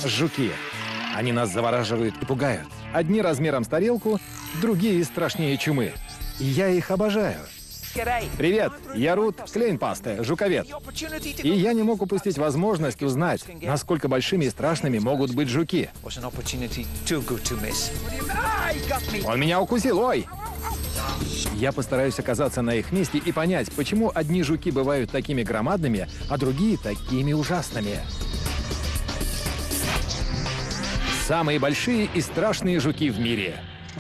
Жуки. Они нас завораживают и пугают. Одни размером с тарелку, другие страшнее чумы. И я их обожаю. Привет, я Рут Клейнпасте, жуковед. И я не мог упустить возможность узнать, насколько большими и страшными могут быть жуки. Он меня укусил, ой! Я постараюсь оказаться на их месте и понять, почему одни жуки бывают такими громадными, а другие такими ужасными. Самые большие и страшные жуки в мире.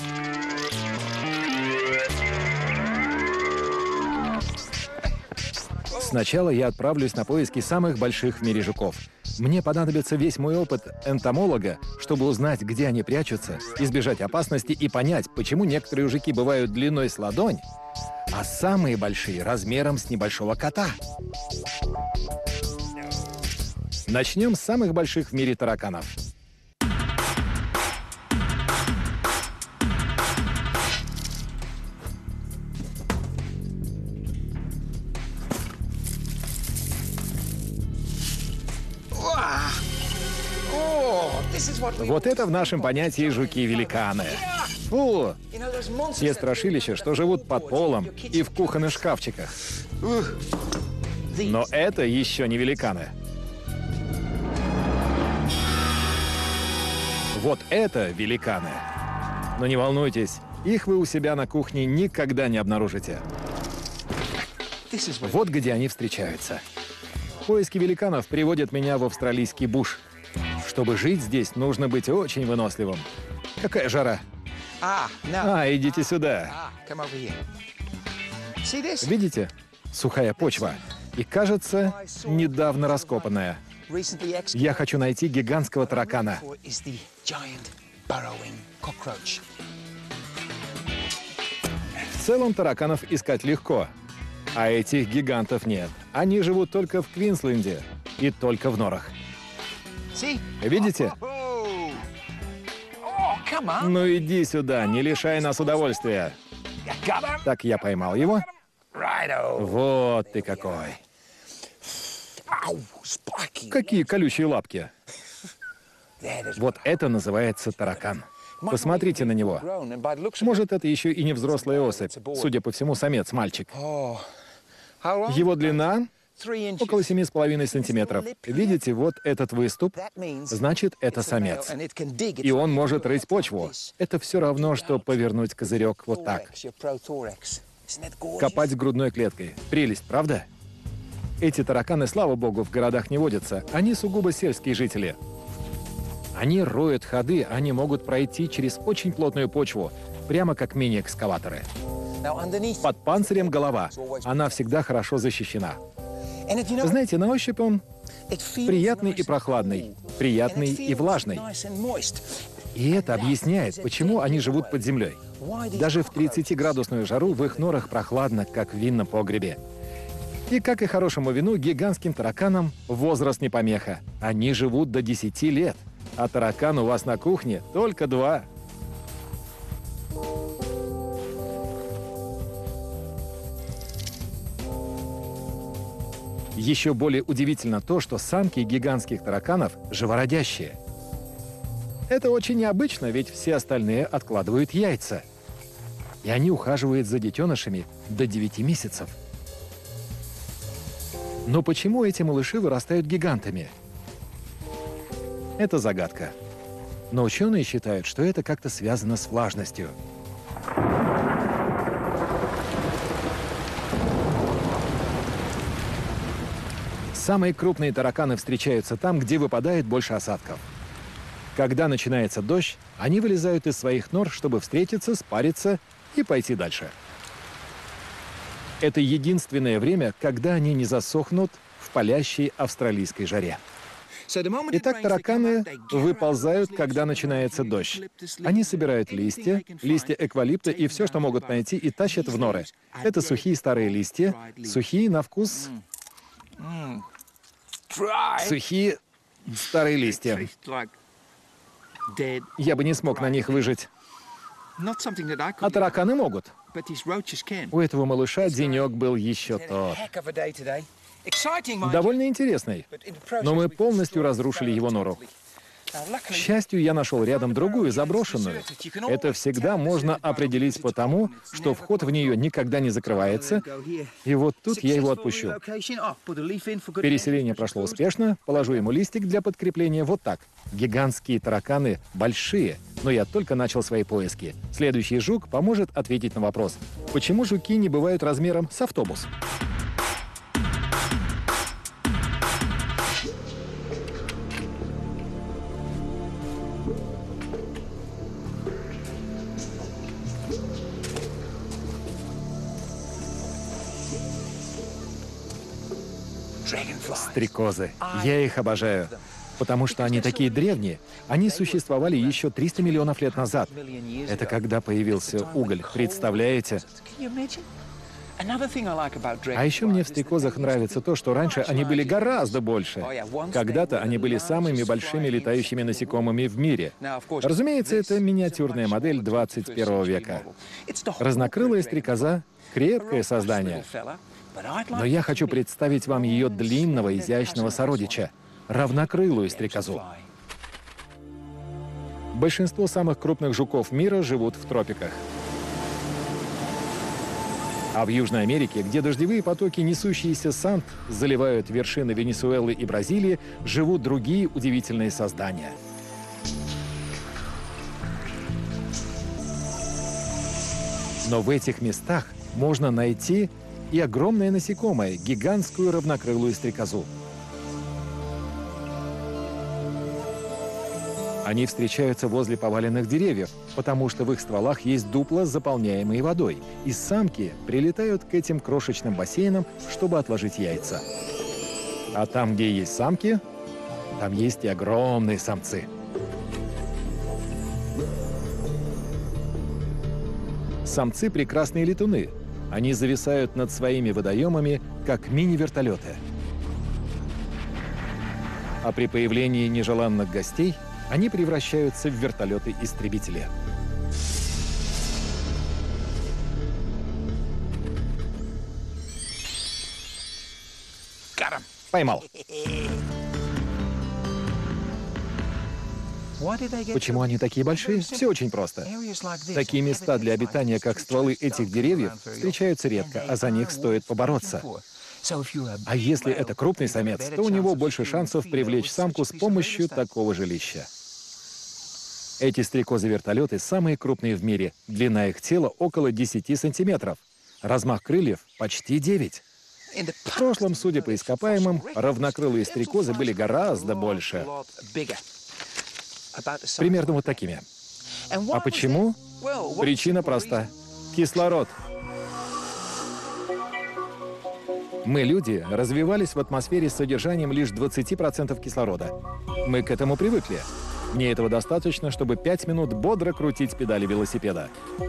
Сначала я отправлюсь на поиски самых больших в мире жуков. Мне понадобится весь мой опыт энтомолога, чтобы узнать, где они прячутся, избежать опасности и понять, почему некоторые жуки бывают длиной с ладонь, а самые большие — размером с небольшого кота. Начнем с самых больших в мире тараканов. Вот это в нашем понятии жуки-великаны. Фу! Те страшилища, что живут под полом и в кухонных шкафчиках. Но это еще не великаны. Вот это великаны. Но не волнуйтесь, их вы у себя на кухне никогда не обнаружите. Вот где они встречаются. Поиски великанов приводят меня в австралийский буш. Чтобы жить здесь, нужно быть очень выносливым. Какая жара! Идите сюда. Видите? Сухая почва. И, кажется, недавно раскопанная. Я хочу найти гигантского таракана. В целом тараканов искать легко. А этих гигантов нет. Они живут только в Квинсленде и только в норах. Видите? Ну иди сюда, не лишай нас удовольствия. Так, я поймал его. Вот ты какой. Какие колючие лапки. Вот это называется таракан. Посмотрите на него. Может, это еще и не взрослая особь. Судя по всему, самец, мальчик. Его длина около 7,5 сантиметров. Видите, вот этот выступ? Значит, это самец. И он может рыть почву. Это все равно, что повернуть козырек вот так. Копать грудной клеткой. Прелесть, правда? Эти тараканы, слава богу, в городах не водятся. Они сугубо сельские жители. Они роют ходы, они могут пройти через очень плотную почву, прямо как мини-экскаваторы. Под панцирем голова. Она всегда хорошо защищена. Знаете, на ощупь он приятный и прохладный, приятный и влажный. И это объясняет, почему они живут под землей. Даже в 30-градусную жару в их норах прохладно, как в винном погребе. И, как и хорошему вину, гигантским тараканам возраст не помеха. Они живут до 10 лет, а таракан у вас на кухне только 2. Еще более удивительно то, что самки гигантских тараканов живородящие. Это очень необычно, ведь все остальные откладывают яйца. И они ухаживают за детенышами до 9 месяцев. Но почему эти малыши вырастают гигантами? Это загадка. Но ученые считают, что это как-то связано с влажностью. Самые крупные тараканы встречаются там, где выпадает больше осадков. Когда начинается дождь, они вылезают из своих нор, чтобы встретиться, спариться и пойти дальше. Это единственное время, когда они не засохнут в палящей австралийской жаре. Итак, тараканы выползают, когда начинается дождь. Они собирают листья эвкалипта и все, что могут найти, и тащат в норы. Это сухие старые листья, сухие на вкус... Сухие старые листья. Я бы не смог на них выжить. А тараканы могут. У этого малыша денек был еще тот. Довольно интересный. Но мы полностью разрушили его нору. К счастью, я нашел рядом другую, заброшенную. Это всегда можно определить по тому, что вход в нее никогда не закрывается. И вот тут я его отпущу. Переселение прошло успешно. Положу ему листик для подкрепления вот так. Гигантские тараканы большие, но я только начал свои поиски. Следующий жук поможет ответить на вопрос. Почему жуки не бывают размером с автобус? Стрекозы. Я их обожаю. Потому что они такие древние. Они существовали еще 300 миллионов лет назад. Это когда появился уголь. Представляете? А еще мне в стрекозах нравится то, что раньше они были гораздо больше. Когда-то они были самыми большими летающими насекомыми в мире. Разумеется, это миниатюрная модель 21 века. Разнокрылая стрекоза — крепкое создание. Но я хочу представить вам ее длинного, изящного сородича — равнокрылую стрекозу. Большинство самых крупных жуков мира живут в тропиках. А в Южной Америке, где дождевые потоки, несущиеся с Анд, заливают вершины Венесуэлы и Бразилии, живут другие удивительные создания. Но в этих местах можно найти и огромное насекомое — гигантскую равнокрылую стрекозу. Они встречаются возле поваленных деревьев, потому что в их стволах есть дупла, заполняемые водой. И самки прилетают к этим крошечным бассейнам, чтобы отложить яйца. А там, где есть самки, там есть и огромные самцы. Самцы — прекрасные летуны. Они зависают над своими водоемами, как мини-вертолеты. А при появлении нежеланных гостей они превращаются в вертолеты-истребители. Поймал. Почему они такие большие? Все очень просто. Такие места для обитания, как стволы этих деревьев, встречаются редко, а за них стоит побороться. А если это крупный самец, то у него больше шансов привлечь самку с помощью такого жилища. Эти стрекозы-вертолеты самые крупные в мире. Длина их тела около 10 сантиметров. Размах крыльев почти 9. В прошлом, судя по ископаемым, равнокрылые стрекозы были гораздо больше. Примерно вот такими. А почему? Причина проста. Кислород. Мы, люди, развивались в атмосфере с содержанием лишь 20% кислорода. Мы к этому привыкли. Мне этого достаточно, чтобы 5 минут бодро крутить педали велосипеда.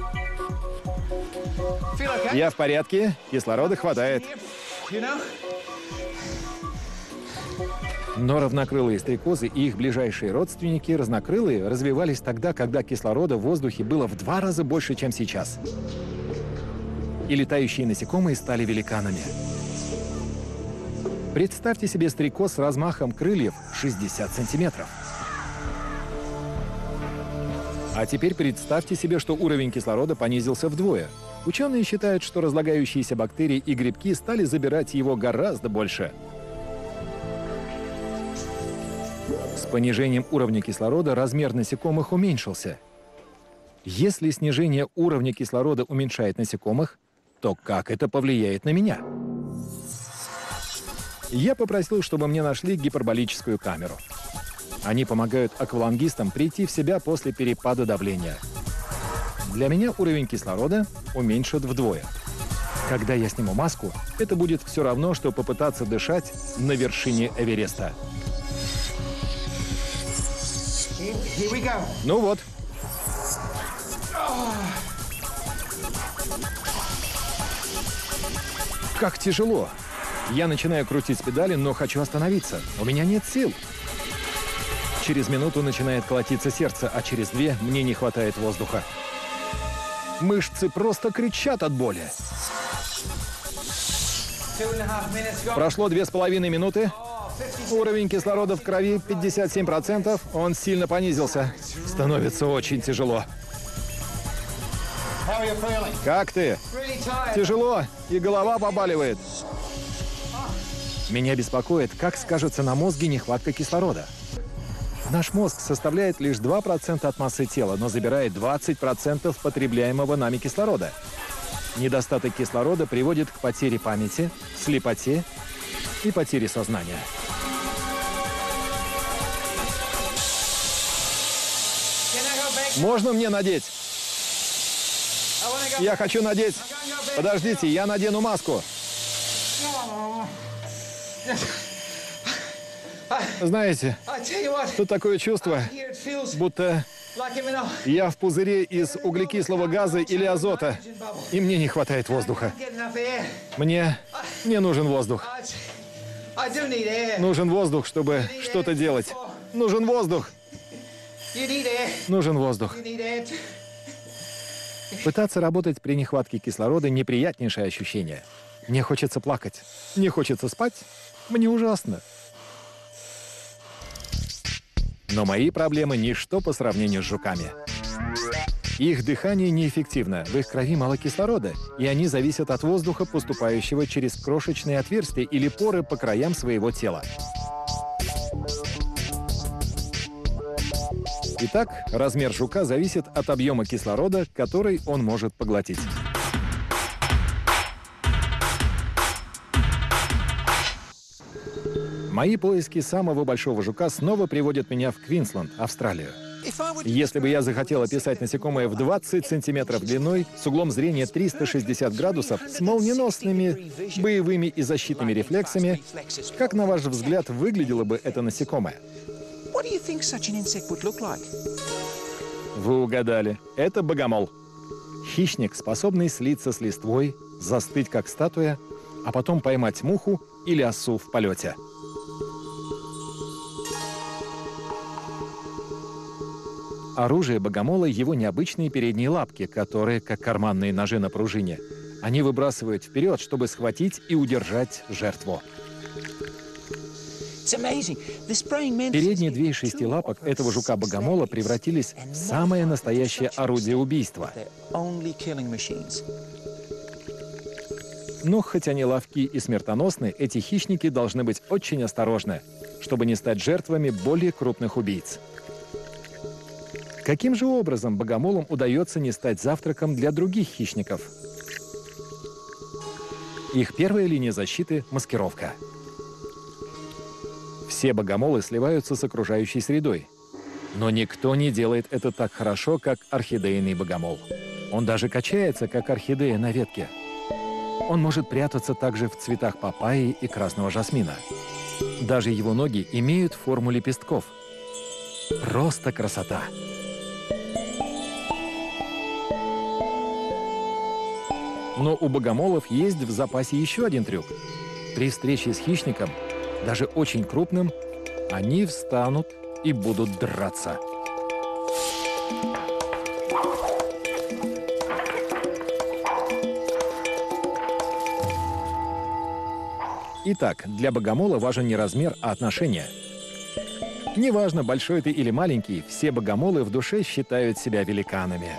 Я в порядке, кислорода хватает. Но равнокрылые стрекозы и их ближайшие родственники, разнокрылые, развивались тогда, когда кислорода в воздухе было в 2 раза больше, чем сейчас. И летающие насекомые стали великанами. Представьте себе стрекоз с размахом крыльев 60 сантиметров. А теперь представьте себе, что уровень кислорода понизился вдвое. Ученые считают, что разлагающиеся бактерии и грибки стали забирать его гораздо больше. С понижением уровня кислорода размер насекомых уменьшился. Если снижение уровня кислорода уменьшает насекомых, то как это повлияет на меня? Я попросил, чтобы мне нашли гиперболическую камеру. Они помогают аквалангистам прийти в себя после перепада давления. Для меня уровень кислорода уменьшат вдвое. Когда я сниму маску, это будет все равно, что попытаться дышать на вершине Эвереста. Ну вот. Как тяжело. Я начинаю крутить педали, но хочу остановиться. У меня нет сил. Через минуту начинает колотиться сердце, а через 2 мне не хватает воздуха. Мышцы просто кричат от боли. Прошло 2,5 минуты. Уровень кислорода в крови 57%, он сильно понизился. Становится очень тяжело. Как ты? Тяжело, и голова побаливает. Меня беспокоит, как скажется на мозге нехватка кислорода. Наш мозг составляет лишь 2% от массы тела, но забирает 20% потребляемого нами кислорода. Недостаток кислорода приводит к потере памяти, слепоте и потере сознания. Можно мне надеть? Я хочу надеть. Подождите, я надену маску. Знаете, тут такое чувство, будто я в пузыре из углекислого газа или азота, и мне не хватает воздуха. Мне нужен воздух. Нужен воздух, чтобы что-то делать. Нужен воздух. Нужен воздух. Пытаться работать при нехватке кислорода — неприятнейшее ощущение. Мне хочется плакать. Мне хочется спать. Мне ужасно. Но мои проблемы — ничто по сравнению с жуками. Их дыхание неэффективно, в их крови мало кислорода, и они зависят от воздуха, поступающего через крошечные отверстия или поры по краям своего тела. Итак, размер жука зависит от объема кислорода, который он может поглотить. Мои поиски самого большого жука снова приводят меня в Квинсленд, Австралию. Если бы я захотел описать насекомое в 20 сантиметров длиной, с углом зрения 360 градусов, с молниеносными боевыми и защитными рефлексами, как, на ваш взгляд, выглядело бы это насекомое? Вы угадали. Это богомол. Хищник, способный слиться с листвой, застыть как статуя, а потом поймать муху или осу в полете. Оружие богомола — его необычные передние лапки, которые, как карманные ножи на пружине, они выбрасывают вперед, чтобы схватить и удержать жертву. Передние 2 из 6 лапок этого жука-богомола превратились в самое настоящее орудие убийства. Но хоть они ловки и смертоносны, эти хищники должны быть очень осторожны, чтобы не стать жертвами более крупных убийц. Каким же образом богомолам удается не стать завтраком для других хищников? Их первая линия защиты — маскировка. Все богомолы сливаются с окружающей средой. Но никто не делает это так хорошо, как орхидейный богомол. Он даже качается, как орхидея на ветке. Он может прятаться также в цветах папайи и красного жасмина. Даже его ноги имеют форму лепестков. Просто красота! Но у богомолов есть в запасе еще один трюк. При встрече с хищником, даже очень крупным, они встанут и будут драться. Итак, для богомола важен не размер, а отношение. Неважно, большой ты или маленький, все богомолы в душе считают себя великанами.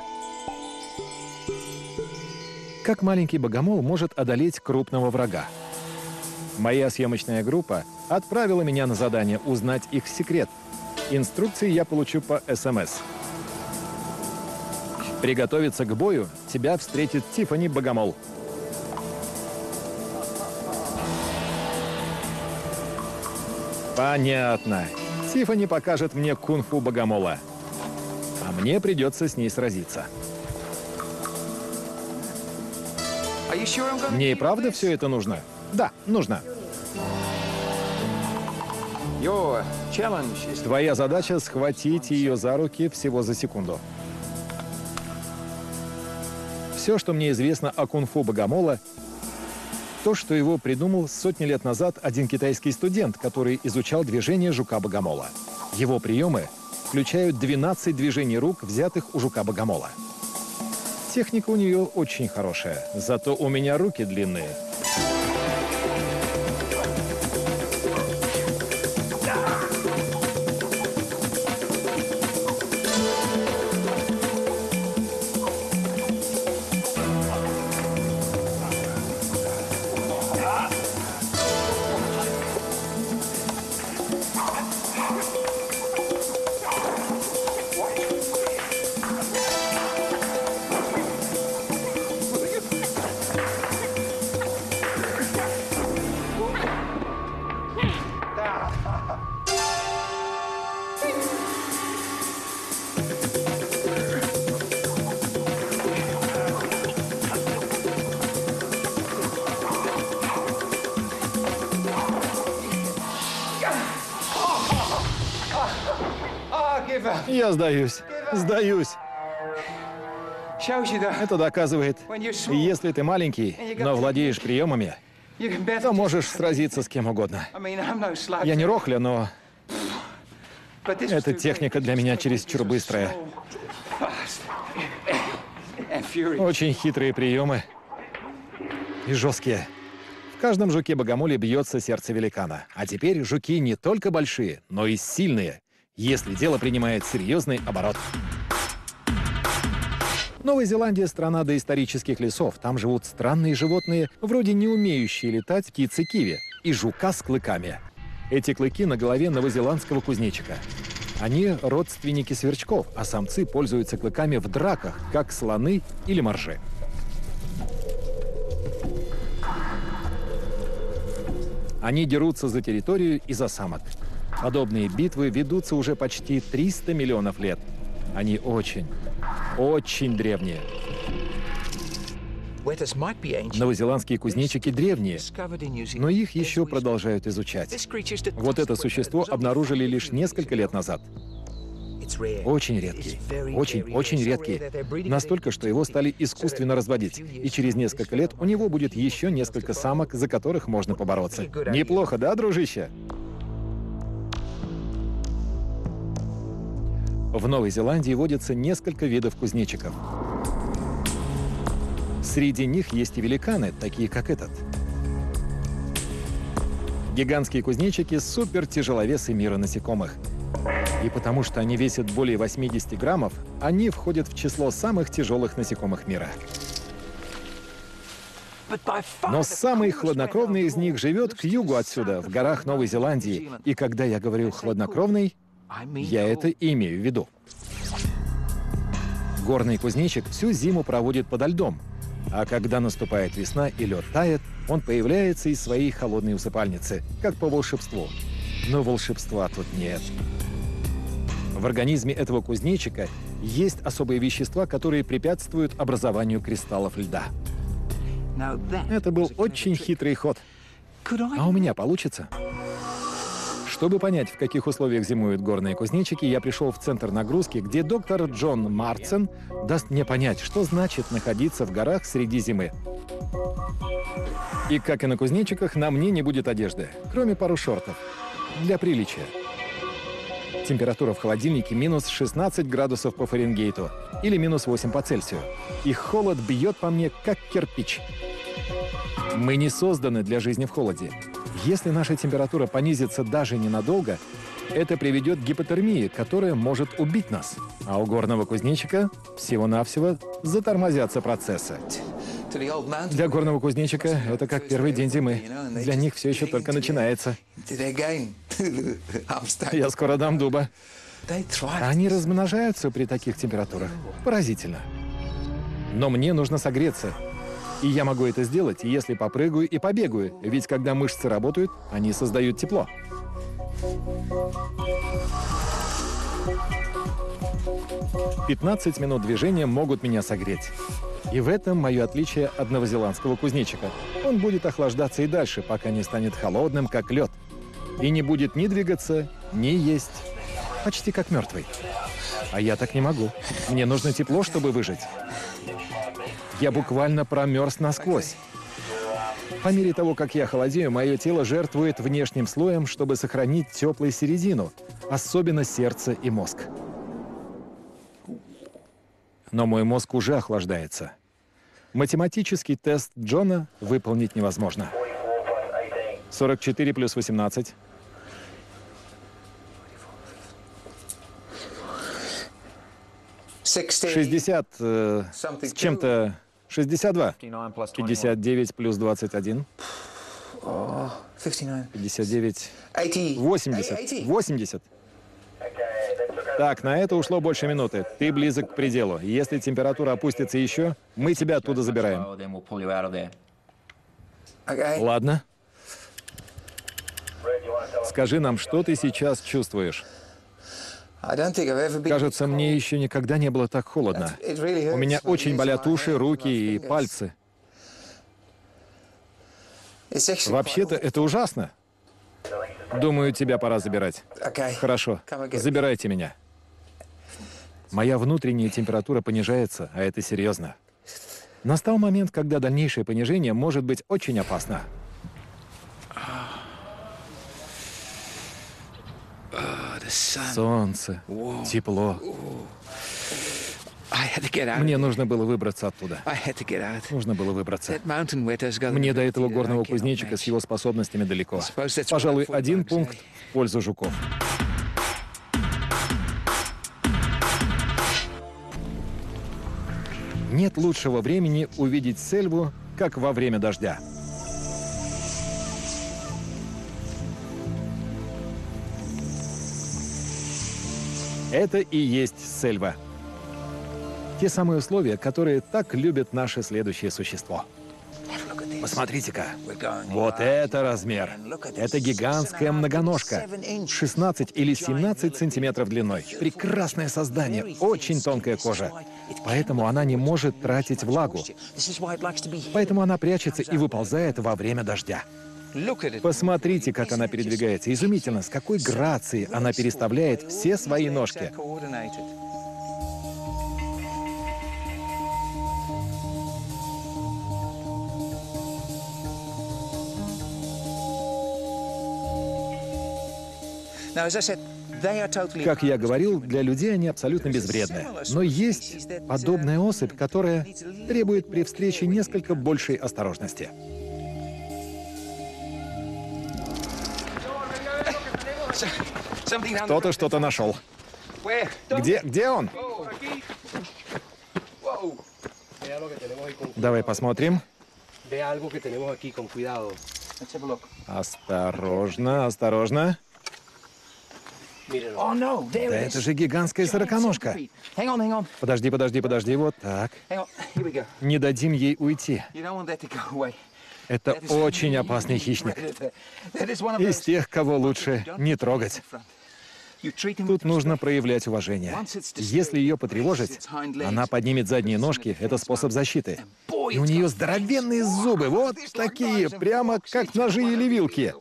Как маленький богомол может одолеть крупного врага? Моя съемочная группа отправила меня на задание узнать их секрет. Инструкции я получу по СМС. Приготовиться к бою тебя встретит Тиффани Богомол. Понятно. Тиффани покажет мне кунг-фу богомола. А мне придется с ней сразиться. Мне и правда все это нужно? Да, нужно. Твоя задача — схватить ее за руки всего за секунду. Все, что мне известно о кунг-фу богомола, то, что его придумал сотни лет назад один китайский студент, который изучал движение жука-богомола. Его приемы включают 12 движений рук, взятых у жука-богомола. Техника у нее очень хорошая, зато у меня руки длинные. Я сдаюсь. Сдаюсь. Это доказывает, если ты маленький, но владеешь приемами, то можешь сразиться с кем угодно. Я не Рохля, но эта техника для меня чересчур быстрая. Очень хитрые приемы и жесткие. В каждом жуке-богомоле бьется сердце великана. А теперь жуки не только большие, но и сильные, если дело принимает серьезный оборот. Новая Зеландия — страна доисторических лесов. Там живут странные животные, вроде не умеющие летать птицы киви и жука с клыками. Эти клыки на голове новозеландского кузнечика. Они родственники сверчков, а самцы пользуются клыками в драках, как слоны или моржи. Они дерутся за территорию и за самок. Подобные битвы ведутся уже почти 300 миллионов лет. Они очень древние. Новозеландские кузнечики древние, но их еще продолжают изучать. Вот это существо обнаружили лишь несколько лет назад. Очень редкий. Очень редкий. Настолько, что его стали искусственно разводить. И через несколько лет у него будет еще несколько самок, за которых можно побороться. Неплохо, да, дружище? В Новой Зеландии водятся несколько видов кузнечиков. Среди них есть и великаны, такие как этот. Гигантские кузнечики — супертяжеловесы мира насекомых. И потому что они весят более 80 граммов, они входят в число самых тяжелых насекомых мира. Но самый хладнокровный из них живет к югу отсюда, в горах Новой Зеландии. И когда я говорю «хладнокровный», я это имею в виду. Горный кузнечик всю зиму проводит подо льдом, а когда наступает весна и лед тает, он появляется из своей холодной усыпальницы, как по волшебству. Но волшебства тут нет. В организме этого кузнечика есть особые вещества, которые препятствуют образованию кристаллов льда. Это был очень хитрый ход. А у меня получится? Чтобы понять, в каких условиях зимуют горные кузнечики, я пришел в центр нагрузки, где доктор Джон Марцен даст мне понять, что значит находиться в горах среди зимы. И как и на кузнечиках, на мне не будет одежды, кроме пару шортов. Для приличия. Температура в холодильнике минус 16 градусов по Фаренгейту или минус 8 по Цельсию. И холод бьет по мне, как кирпич. Мы не созданы для жизни в холоде. Если наша температура понизится даже ненадолго, это приведет к гипотермии, которая может убить нас. А у горного кузнечика всего-навсего затормозятся процессы. Для горного кузнечика это как первый день зимы. Для них все еще только начинается. Я скоро дам дуба. Они размножаются при таких температурах. Поразительно. Но мне нужно согреться. И я могу это сделать, если попрыгаю и побегаю. Ведь когда мышцы работают, они создают тепло. «15 минут движения могут меня согреть. И в этом мое отличие от новозеландского кузнечика. Он будет охлаждаться и дальше, пока не станет холодным, как лед. И не будет ни двигаться, ни есть. Почти как мертвый. А я так не могу. Мне нужно тепло, чтобы выжить. Я буквально промерз насквозь. По мере того, как я холодею, мое тело жертвует внешним слоем, чтобы сохранить теплую середину, особенно сердце и мозг. Но мой мозг уже охлаждается. Математический тест Джона выполнить невозможно. 44 плюс 18. 60 с чем-то. 62. 59 плюс 21. 59. 80. 80. Так, на это ушло больше минуты. Ты близок к пределу. Если температура опустится еще, мы тебя оттуда забираем. Ладно. Скажи нам, что ты сейчас чувствуешь? Кажется, мне еще никогда не было так холодно. У меня очень болят уши, руки и пальцы. Вообще-то это ужасно. Думаю, тебя пора забирать. Хорошо, забирайте меня. Моя внутренняя температура понижается, а это серьезно. Настал момент, когда дальнейшее понижение может быть очень опасно. Солнце, тепло. Мне нужно было выбраться оттуда. Нужно было выбраться. Мне до этого горного кузнечика с его способностями далеко. Пожалуй, 1 пункт в пользу жуков. Нет лучшего времени увидеть сельву, как во время дождя. Это и есть сельва. Те самые условия, которые так любят наше следующее существо. Посмотрите-ка. Вот это размер. Это гигантская многоножка. 16 или 17 сантиметров длиной. Прекрасное создание, очень тонкая кожа. Поэтому она не может тратить влагу. Поэтому она прячется и выползает во время дождя. Посмотрите, как она передвигается. Изумительно, с какой грацией она переставляет все свои ножки. Как я говорил, для людей они абсолютно безвредны. Но есть подобная особь, которая требует при встрече несколько большей осторожности. Кто-то что-то нашел. Где он? Давай посмотрим. Осторожно, осторожно. Да это же гигантская сороконожка. Подожди, вот так. Не дадим ей уйти. Это очень опасный хищник. Из тех, кого лучше не трогать. Тут нужно проявлять уважение. Если ее потревожить, она поднимет задние ножки, это способ защиты. И у нее здоровенные зубы, вот такие, прямо как ножи или вилки.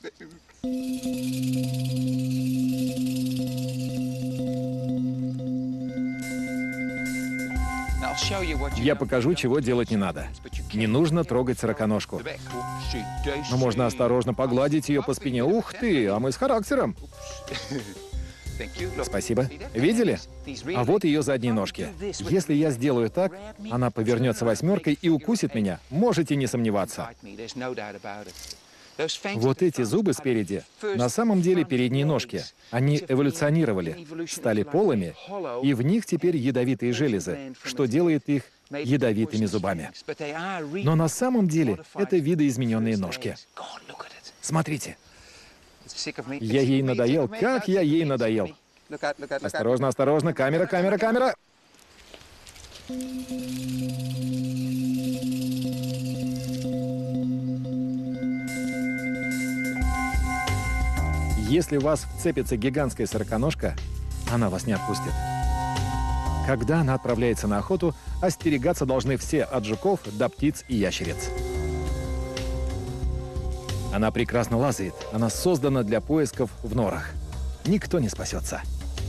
Я покажу, чего делать не надо. Не нужно трогать сороконожку. Но можно осторожно погладить ее по спине. Ух ты, а мы с характером. Спасибо. Видели? А вот ее задние ножки. Если я сделаю так, она повернется восьмеркой и укусит меня. Можете не сомневаться. Вот эти зубы спереди, на самом деле передние ножки. Они эволюционировали, стали полыми, и в них теперь ядовитые железы, что делает их ядовитыми зубами. Но на самом деле это видоизмененные ножки. Смотрите. Я ей надоел. Как я ей надоел. Осторожно, осторожно. Камера, камера, камера. Если вас вцепится гигантская сороконожка, она вас не отпустит. Когда она отправляется на охоту, остерегаться должны все от жуков до птиц и ящериц. Она прекрасно лазает, она создана для поисков в норах. Никто не спасется.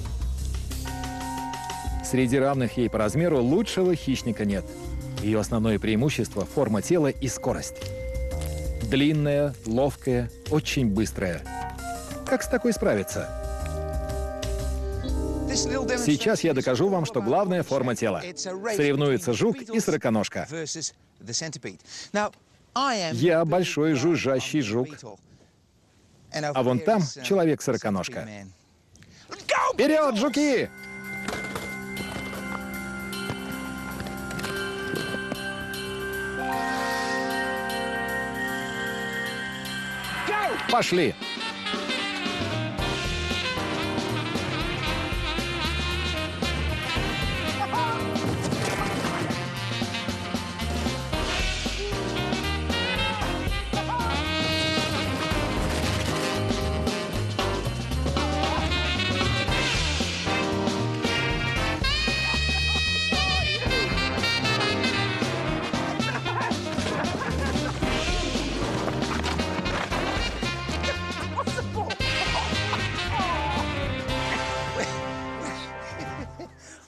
Среди равных ей по размеру лучшего хищника нет. Ее основное преимущество — форма тела и скорость. Длинная, ловкая, очень быстрая. Как с такой справиться? Сейчас я докажу вам, что главная форма тела. Соревнуются жук и сороконожка. Я большой жужжащий жук. А вон там человек-сороконожка. Вперед, жуки! Пошли!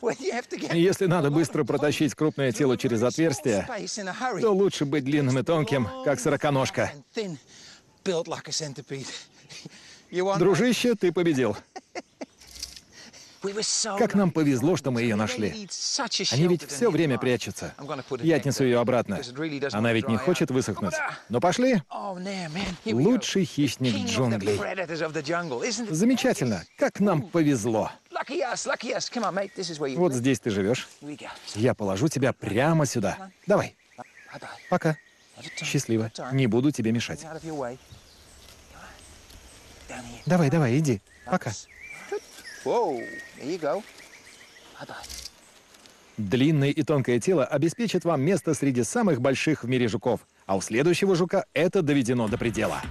Если надо быстро протащить крупное тело через отверстие, то лучше быть длинным и тонким, как сороконожка. Дружище, ты победил. Как нам повезло, что мы ее нашли. Они ведь все время прячутся. Я отнесу ее обратно. Она ведь не хочет высохнуть. Ну пошли. Лучший хищник джунглей. Замечательно. Как нам повезло. Вот здесь ты живешь. Я положу тебя прямо сюда. Давай. Пока. Счастливо. Не буду тебе мешать. Давай, давай, иди. Пока. Длинное и тонкое тело обеспечит вам место среди самых больших в мире жуков, а у следующего жука это доведено до предела.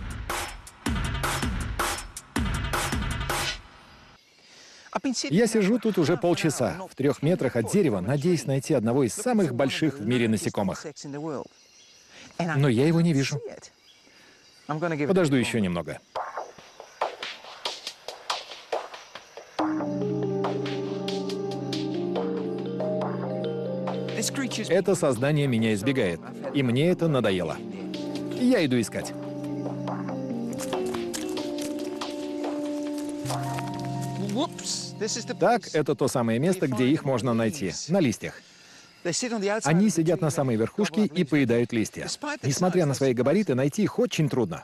Я сижу тут уже полчаса, в 3 метрах от дерева, надеясь найти одного из самых больших в мире насекомых. Но я его не вижу. Подожду еще немного. Это создание меня избегает, и мне это надоело. Я иду искать. Так, это то самое место, где их можно найти, на листьях. Они сидят на самой верхушке и поедают листья. Несмотря на свои габариты, найти их очень трудно.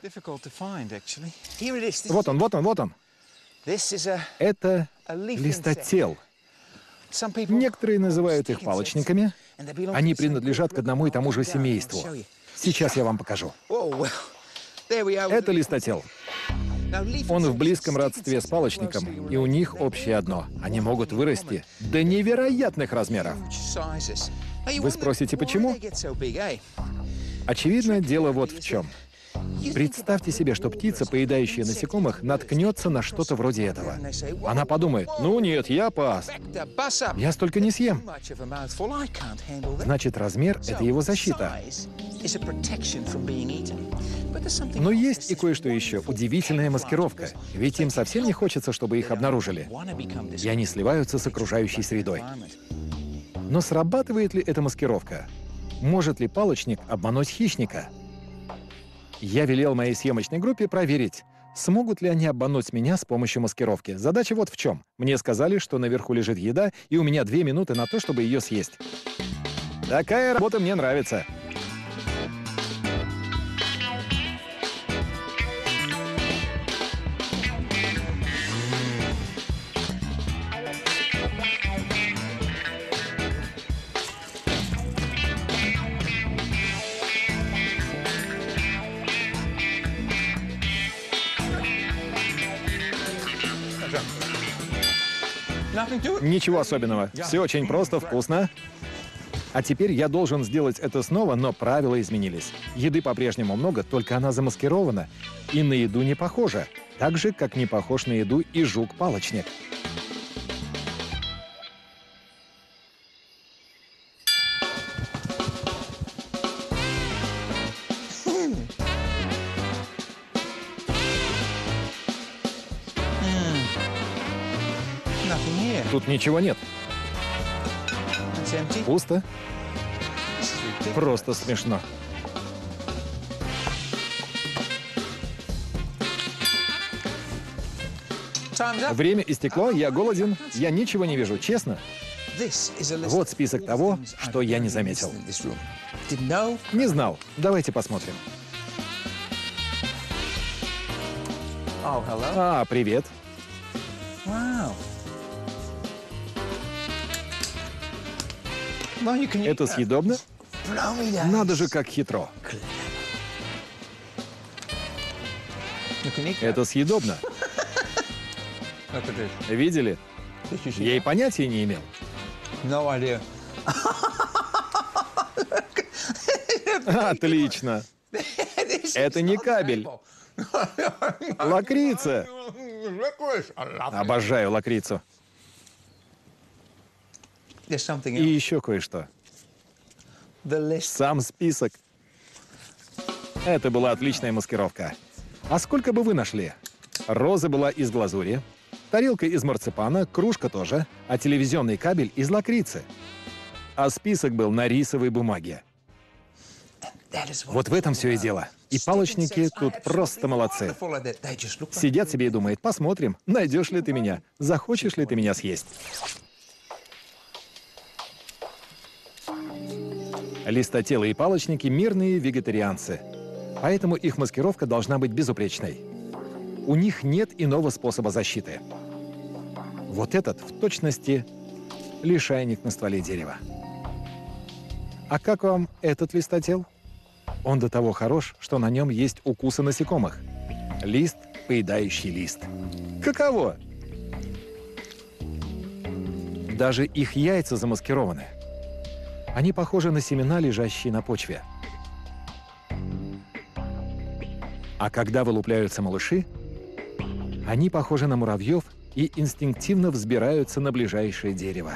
Вот он, вот он, вот он. Это листотел. Некоторые называют их палочниками. Они принадлежат к одному и тому же семейству. Сейчас я вам покажу. Это листотел. Он в близком родстве с палочником, и у них общее одно. Они могут вырасти до невероятных размеров. Вы спросите, почему? Очевидно, дело вот в чем. Представьте себе, что птица, поедающая насекомых, наткнется на что-то вроде этого. Она подумает: ну нет, я пас. Я столько не съем. Значит, размер — это его защита. Но есть и кое-что еще. Удивительная маскировка. Ведь им совсем не хочется, чтобы их обнаружили. И они сливаются с окружающей средой. Но срабатывает ли эта маскировка? Может ли палочник обмануть хищника? Я велел моей съемочной группе проверить, смогут ли они обмануть меня с помощью маскировки. Задача вот в чем. Мне сказали, что наверху лежит еда, и у меня 2 минуты на то, чтобы ее съесть. Такая работа мне нравится. Ничего особенного. Все очень просто, вкусно. А теперь я должен сделать это снова, но правила изменились. Еды по-прежнему много, только она замаскирована и на еду не похожа. Так же, как не похож на еду и жук-палочник. Тут ничего нет. Пусто. Просто смешно. Время истекло, я голоден, я ничего не вижу, честно. Вот список того, что я не заметил. Не знал. Давайте посмотрим. А, привет. Это съедобно? Надо же, как хитро. Это съедобно. Видели? Я и понятия не имел. Отлично. Это не кабель. Лакрица. Обожаю лакрицу. И еще кое-что. Сам список. Это была отличная маскировка. А сколько бы вы нашли? Роза была из глазури, Тарелка из марципана, кружка тоже, а телевизионный кабель из лакрицы. А список был на рисовой бумаге. Вот в этом все и дело. И палочники тут просто молодцы. Сидят себе и думают: посмотрим, найдешь ли ты меня, захочешь ли ты меня съесть. Листотелы и палочники — мирные вегетарианцы. Поэтому их маскировка должна быть безупречной. У них нет иного способа защиты. Вот этот, в точности, лишайник на стволе дерева. А как вам этот листотел? Он до того хорош, что на нем есть укусы насекомых. Лист, поедающий лист. Каково? Даже их яйца замаскированы. Они похожи на семена, лежащие на почве. А когда вылупляются малыши, они похожи на муравьев и инстинктивно взбираются на ближайшее дерево.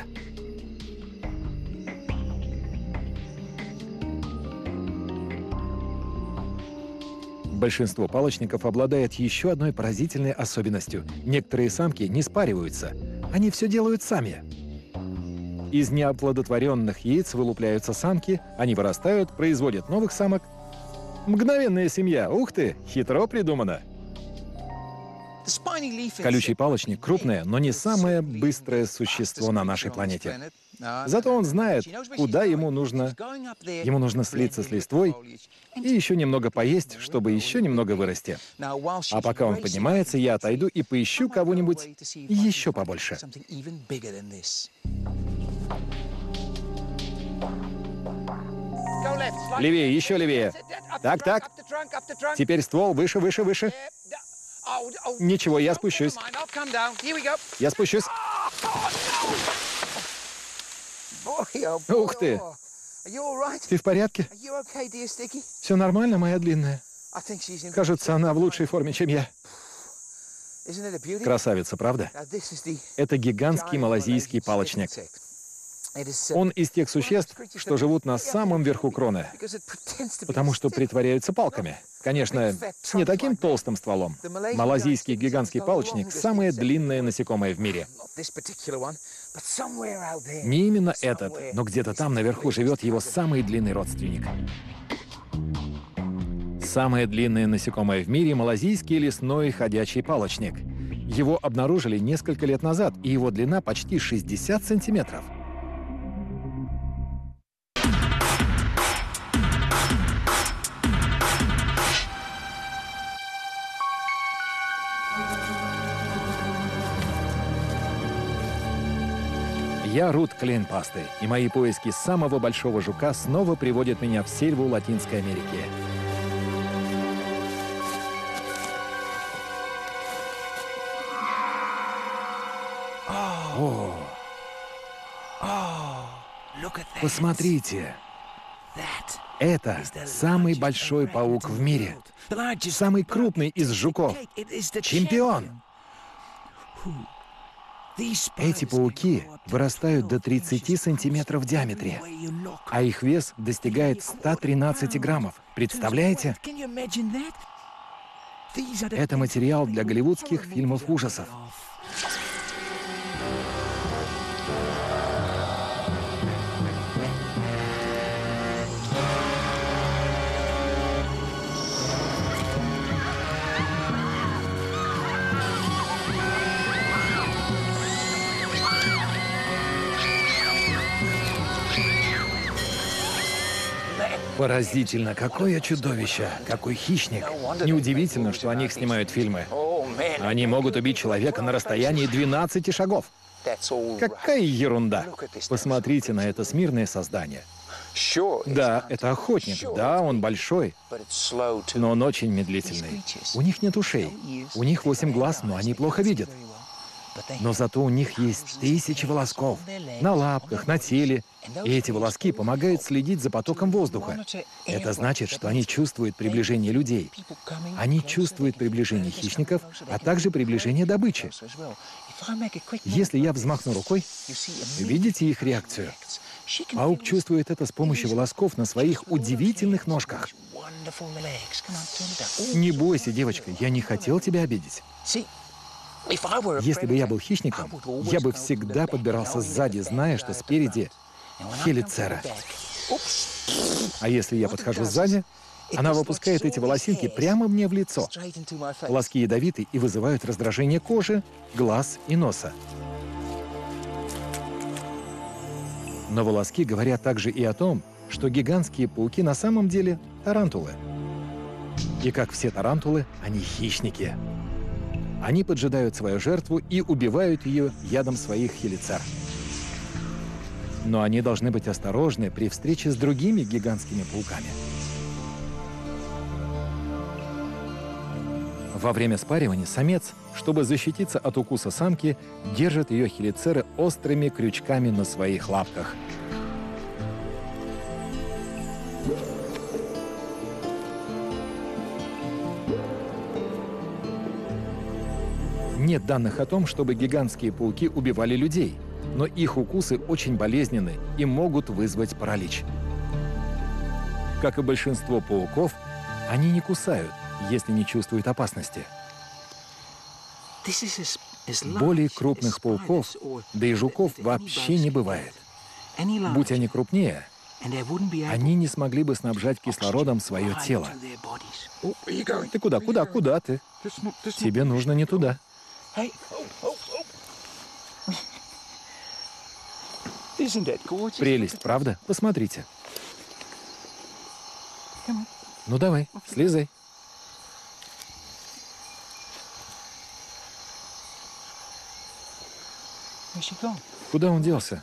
Большинство палочников обладает еще одной поразительной особенностью. Некоторые самки не спариваются, они все делают сами. Из неоплодотворенных яиц вылупляются самки, они вырастают, производят новых самок. Мгновенная семья, ух ты, хитро придумано. Колючий палочник — крупное, но не самое быстрое существо на нашей планете. Зато он знает, куда ему нужно. Ему нужно слиться с листвой и еще немного поесть, чтобы еще немного вырасти. А пока он поднимается, я отойду и поищу кого-нибудь еще побольше. Левее, еще левее. Так, так. Теперь ствол выше, выше, выше. Ничего, я спущусь. Я спущусь. Ух ты! Ты в порядке? Все нормально, моя длинная? Кажется, она в лучшей форме, чем я. Красавица, правда? Это гигантский малазийский палочник. Он из тех существ, что живут на самом верху кроны, потому что притворяются палками. Конечно, с не таким толстым стволом. Малазийский гигантский палочник — самое длинное насекомое в мире. Не именно этот, но где-то там наверху живет его самый длинный родственник. Самое длинное насекомое в мире — малазийский лесной ходячий палочник. Его обнаружили несколько лет назад, и его длина почти 60 сантиметров. Я Рут Клейнпасты, и мои поиски самого большого жука снова приводят меня в сельву Латинской Америки. О! Посмотрите! Это самый большой паук в мире. Самый крупный из жуков. Чемпион! Эти пауки вырастают до 30 сантиметров в диаметре, а их вес достигает 113 граммов. Представляете? Это материал для голливудских фильмов ужасов. Поразительно, какое чудовище, какой хищник. Неудивительно, что о них снимают фильмы. Они могут убить человека на расстоянии 12 шагов. Какая ерунда. Посмотрите на это смирное создание. Да, это охотник, да, он большой, но он очень медлительный. У них нет ушей, у них 8 глаз, но они плохо видят. Но зато у них есть 1000 волосков на лапках, на теле, и эти волоски помогают следить за потоком воздуха. Это значит, что они чувствуют приближение людей. Они чувствуют приближение хищников, а также приближение добычи. Если я взмахну рукой, видите их реакцию? Паук чувствует это с помощью волосков на своих удивительных ножках. Не бойся, девочка, я не хотел тебя обидеть. Если бы я был хищником, я бы всегда подбирался сзади, зная, что спереди хелицера. А если я подхожу сзади, она выпускает эти волосинки прямо мне в лицо. Волоски ядовиты и вызывают раздражение кожи, глаз и носа. Но волоски говорят также и о том, что гигантские пауки на самом деле тарантулы. И как все тарантулы, они хищники. Они поджидают свою жертву и убивают ее ядом своих хелицер. Но они должны быть осторожны при встрече с другими гигантскими пауками. Во время спаривания самец, чтобы защититься от укуса самки, держит ее хелицеры острыми крючками на своих лапках. Нет данных о том, чтобы гигантские пауки убивали людей, но их укусы очень болезненны и могут вызвать паралич. Как и большинство пауков, они не кусают, если не чувствуют опасности. Более крупных пауков, да и жуков вообще не бывает. Будь они крупнее, они не смогли бы снабжать кислородом свое тело. Ты куда? Куда ты? Тебе нужно не туда. Прелесть, правда? Посмотрите. Ну давай, слезай. Куда он делся?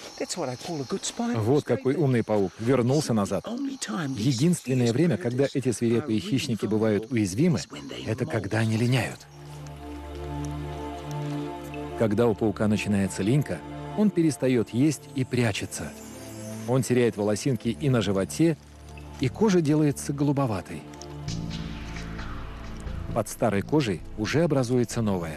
Вот какой умный паук. Вернулся назад. Единственное время, когда эти свирепые хищники бывают уязвимы, это когда они линяют. Когда у паука начинается линька, он перестает есть и прячется. Он теряет волосинки и на животе, и кожа делается голубоватой. Под старой кожей уже образуется новая.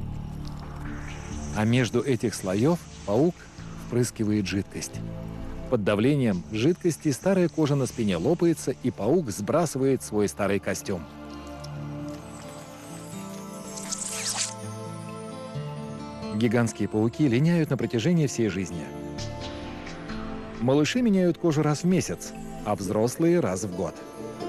А между этих слоев паук впрыскивает жидкость. Под давлением жидкости старая кожа на спине лопается, и паук сбрасывает свой старый костюм. Гигантские пауки линяют на протяжении всей жизни. Малыши меняют кожу раз в месяц, а взрослые — раз в год.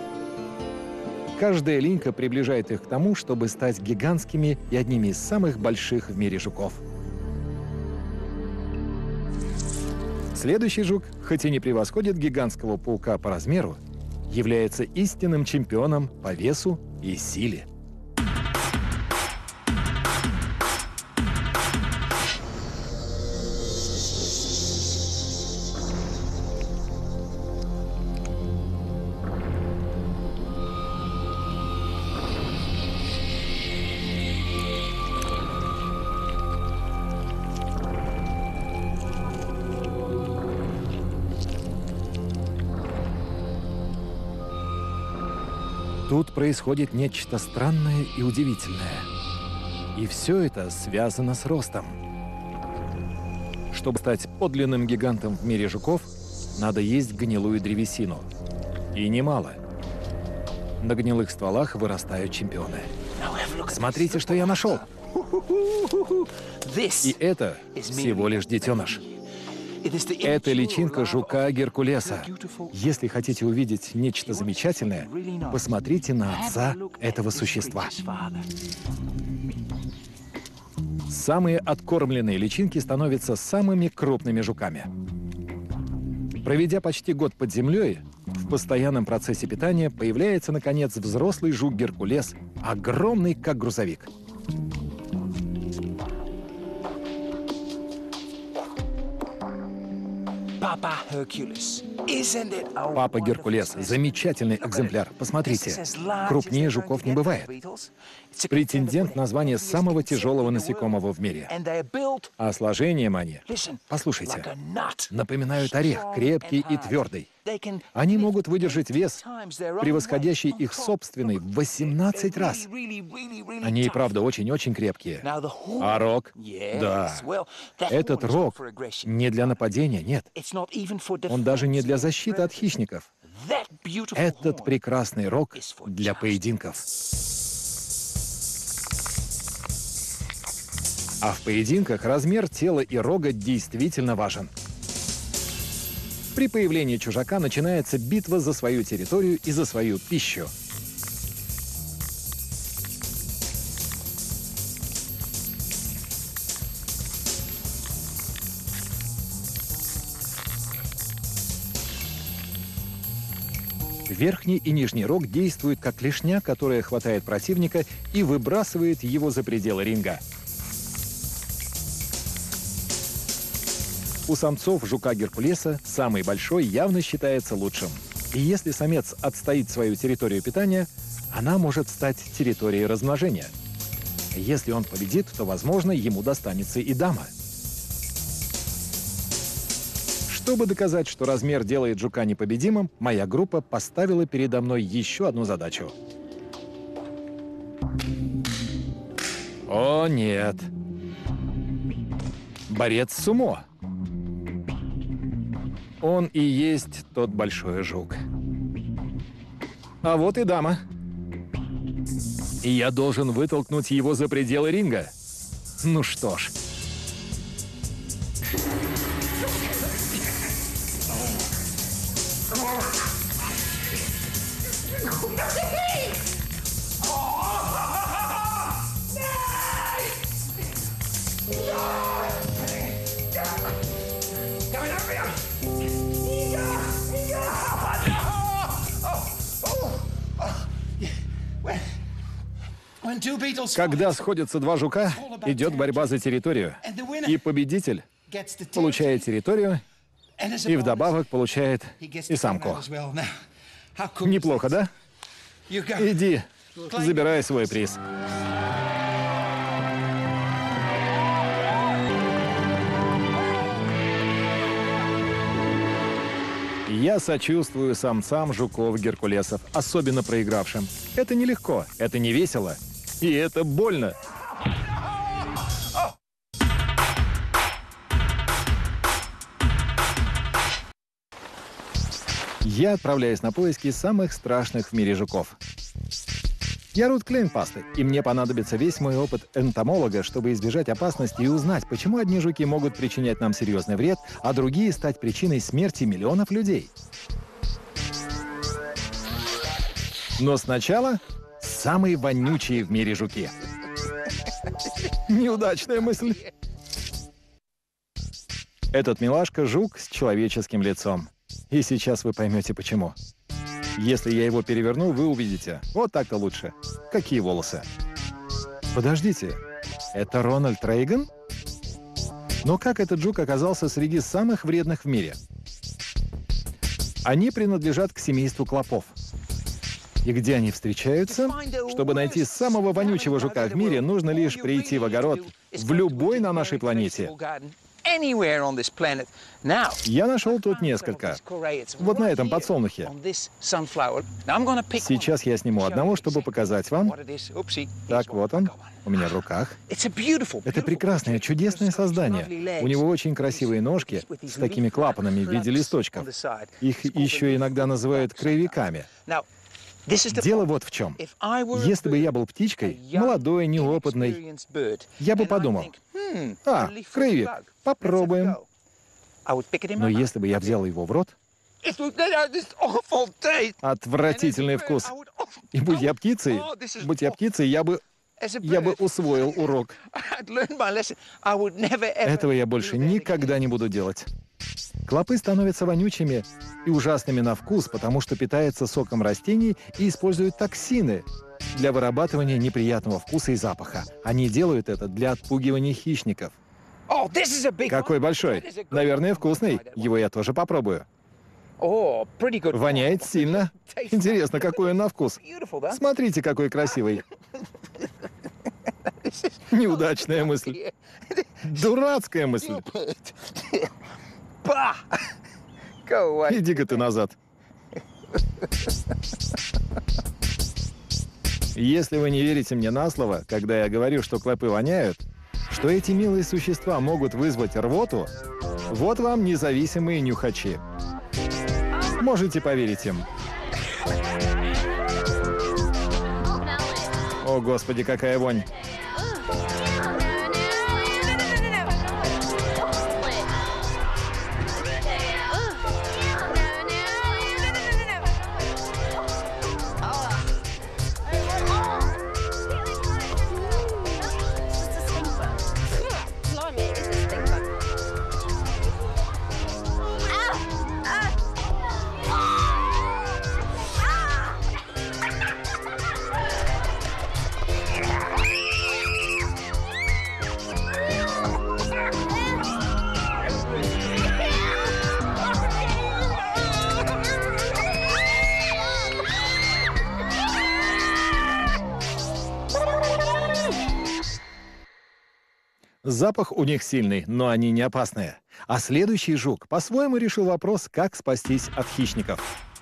Каждая линька приближает их к тому, чтобы стать гигантскими и одними из самых больших в мире жуков. Следующий жук, хоть и не превосходит гигантского паука по размеру, является истинным чемпионом по весу и силе. Тут происходит нечто странное и удивительное. И все это связано с ростом. Чтобы стать подлинным гигантом в мире жуков, надо есть гнилую древесину. И немало. На гнилых стволах вырастают чемпионы. Смотрите, что я нашел! И это всего лишь детеныш. Это личинка жука Геркулеса. Если хотите увидеть нечто замечательное, посмотрите на отца этого существа. Самые откормленные личинки становятся самыми крупными жуками. Проведя почти год под землей, в постоянном процессе питания появляется, наконец, взрослый жук Геркулес, огромный, как грузовик. Папа Геркулес — замечательный экземпляр. Посмотрите, крупнее жуков не бывает. Претендент на звание самого тяжелого насекомого в мире. А сложением они, послушайте, напоминают орех, крепкий и твердый. Они могут выдержать вес, превосходящий их собственный в 18 раз. Они и правда очень-очень крепкие. А рог? Да. Этот рог не для нападения, нет. Он даже не для защиты от хищников. Этот прекрасный рог для поединков. А в поединках размер тела и рога действительно важен. При появлении чужака начинается битва за свою территорию и за свою пищу. Верхний и нижний рог действуют как клешня, которая хватает противника и выбрасывает его за пределы ринга. У самцов жука Геркулеса самый большой явно считается лучшим. И если самец отстоит свою территорию питания, она может стать территорией размножения. Если он победит, то, возможно, ему достанется и дама. Чтобы доказать, что размер делает жука непобедимым, моя группа поставила передо мной еще одну задачу. О, нет. Борец сумо. Он и есть тот большой жук. А вот и дама. И я должен вытолкнуть его за пределы ринга. Ну что ж. Когда сходятся два жука, идет борьба за территорию. И победитель получает территорию и вдобавок получает и самку. Неплохо, да? Иди, забирай свой приз. Я сочувствую самцам жуков-геркулесов, особенно проигравшим. Это нелегко, это не весело, и это больно. Я отправляюсь на поиски самых страшных в мире жуков. Я Рут Клейнпасты, и мне понадобится весь мой опыт энтомолога, чтобы избежать опасности и узнать, почему одни жуки могут причинять нам серьезный вред, а другие стать причиной смерти миллионов людей. Но сначала самые вонючие в мире жуки. Неудачная мысль. Этот милашка — жук с человеческим лицом. И сейчас вы поймете, почему. Если я его переверну, вы увидите. Вот так-то лучше. Какие волосы. Подождите, это Рональд Рейган? Но как этот жук оказался среди самых вредных в мире? Они принадлежат к семейству клопов. И где они встречаются? Чтобы найти самого вонючего жука в мире, нужно лишь прийти в огород в любой на нашей планете. Я нашел тут несколько. Вот на этом подсолнухе. Сейчас я сниму одного, чтобы показать вам. Так, вот он, у меня в руках. Это прекрасное, чудесное создание. У него очень красивые ножки с такими клапанами в виде листочков. Их еще иногда называют краевиками. Дело вот в чем. Если бы я был птичкой, молодой, неопытный, я бы подумал, краевик, попробуем. Но если бы я взял его в рот, отвратительный вкус. И будь я птицей, я бы усвоил урок. Этого я больше никогда не буду делать. Клопы становятся вонючими и ужасными на вкус, потому что питаются соком растений и используют токсины для вырабатывания неприятного вкуса и запаха. Они делают это для отпугивания хищников. Какой большой. Наверное, вкусный. Его я тоже попробую. Воняет сильно. Интересно, какой он на вкус. Смотрите, какой красивый. Неудачная мысль. Дурацкая мысль. Иди-ка ты назад. Если вы не верите мне на слово, когда я говорю, что клопы воняют, что эти милые существа могут вызвать рвоту, вот вам независимые нюхачи. Можете поверить им. О, Господи, какая вонь. Запах у них сильный, но они не опасные. А следующий жук по-своему решил вопрос, как спастись от хищников.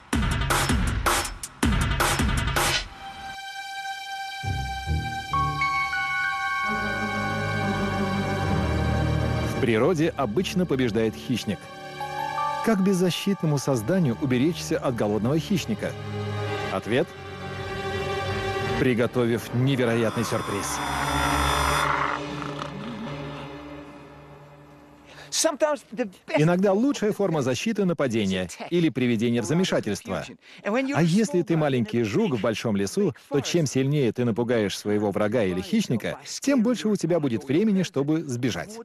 В природе обычно побеждает хищник. Как беззащитному созданию уберечься от голодного хищника? Ответ – приготовив невероятный сюрприз. Иногда лучшая форма защиты — нападения или приведения в замешательство. А если ты маленький жук в большом лесу, то чем сильнее ты напугаешь своего врага или хищника, тем больше у тебя будет времени, чтобы сбежать.